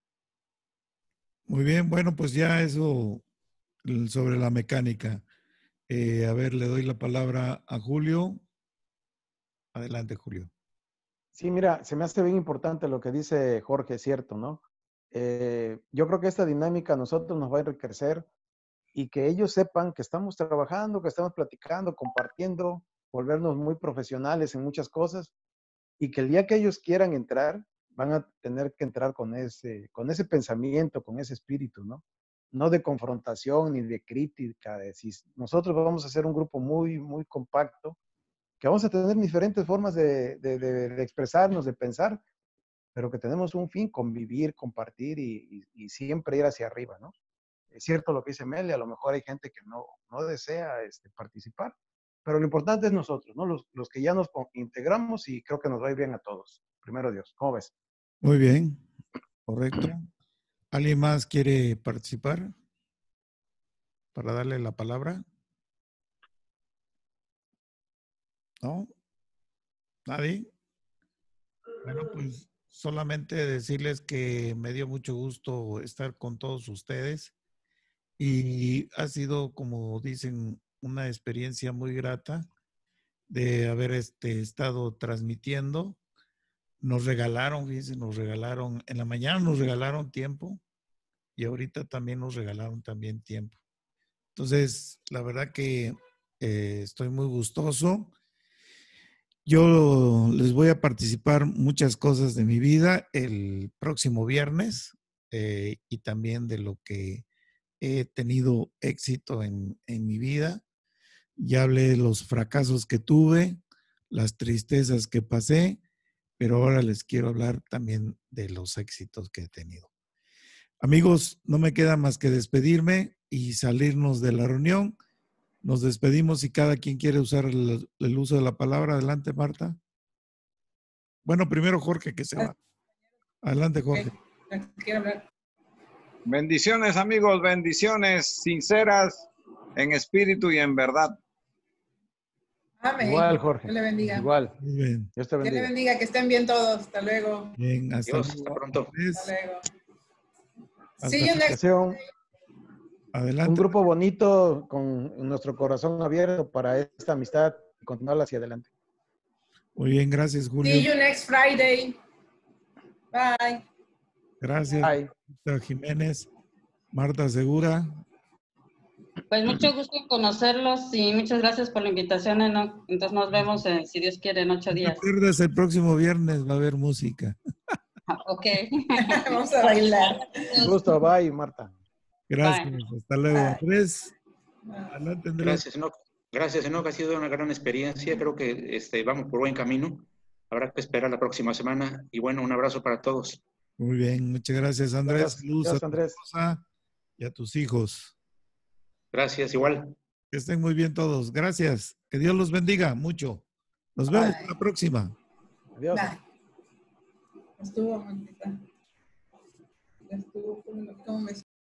Muy bien, bueno, pues ya eso l- sobre la mecánica. Eh, a ver, le doy la palabra a Julio. Adelante, Julio. Sí, mira, se me hace bien importante lo que dice Jorge, es cierto, ¿no? Eh, yo creo que esta dinámica a nosotros nos va a enriquecer y que ellos sepan que estamos trabajando, que estamos platicando, compartiendo, volvernos muy profesionales en muchas cosas y que el día que ellos quieran entrar, van a tener que entrar con ese, con ese pensamiento, con ese espíritu, ¿no? No de confrontación ni de crítica, de si nosotros vamos a ser un grupo muy, muy compacto, que vamos a tener diferentes formas de, de, de, de expresarnos, de pensar, pero que tenemos un fin, convivir, compartir y, y, y siempre ir hacia arriba, ¿no? Es cierto lo que dice Meli, a lo mejor hay gente que no, no desea este, participar, pero lo importante es nosotros, ¿no? Los, los que ya nos integramos y creo que nos va a ir bien a todos. Primero Dios, ¿cómo ves? Muy bien, correcto. ¿Alguien más quiere participar para darle la palabra? ¿No? ¿Nadie? Bueno, pues solamente decirles que me dio mucho gusto estar con todos ustedes y ha sido, como dicen, una experiencia muy grata de haber este, estado transmitiendo. Nos regalaron, fíjense, nos regalaron, en la mañana nos regalaron tiempo y ahorita también nos regalaron también tiempo. Entonces, la verdad que eh, estoy muy gustoso. Yo les voy a participar muchas cosas de mi vida el próximo viernes eh, y también de lo que he tenido éxito en, en mi vida. Ya hablé de los fracasos que tuve, las tristezas que pasé, pero ahora les quiero hablar también de los éxitos que he tenido. Amigos, no me queda más que despedirme y salirnos de la reunión. Nos despedimos y cada quien quiere usar el, el uso de la palabra. Adelante, Marta. Bueno, primero Jorge, que se va. Adelante, Jorge. Quiero hablar. Bendiciones, amigos, bendiciones sinceras en espíritu y en verdad. Amén. Igual, Jorge. Dios le bendiga. Igual. Muy bien. Dios te Dios le bendiga. bendiga, que estén bien todos. Hasta luego. Bien, hasta Dios, luego. hasta pronto. Andrés, Hasta luego. hasta See you next Deseo Adelante. Un grupo bonito con nuestro corazón abierto para esta amistad y continuarla hacia adelante. Muy bien, gracias, Julio. See you next Friday. Bye. Gracias, Bye. Marta Jiménez. Marta Segura. Pues mucho gusto en conocerlos y muchas gracias por la invitación, Enoch. Entonces nos vemos, eh, si Dios quiere, en ocho No días. te pierdas, el próximo viernes va a haber música. Ok. Vamos a bailar. Un gusto, bye, Marta. Gracias, Bye. hasta luego. Bye. Andrés, adelante, Andrés. Gracias, Enoch. Gracias, Enoch. Ha sido una gran experiencia. Creo que este, vamos por buen camino. Habrá que esperar la próxima semana. Y bueno, un abrazo para todos. Muy bien, muchas gracias, Andrés. Gracias, Saludos gracias, a tu Andrés. esposa y a tus hijos. Gracias, igual. Que estén muy bien todos. Gracias. Que Dios los bendiga mucho. Nos vemos Bye. en la próxima. Adiós. Bye. Estuvo, Montita. Estuvo, ¿cómo me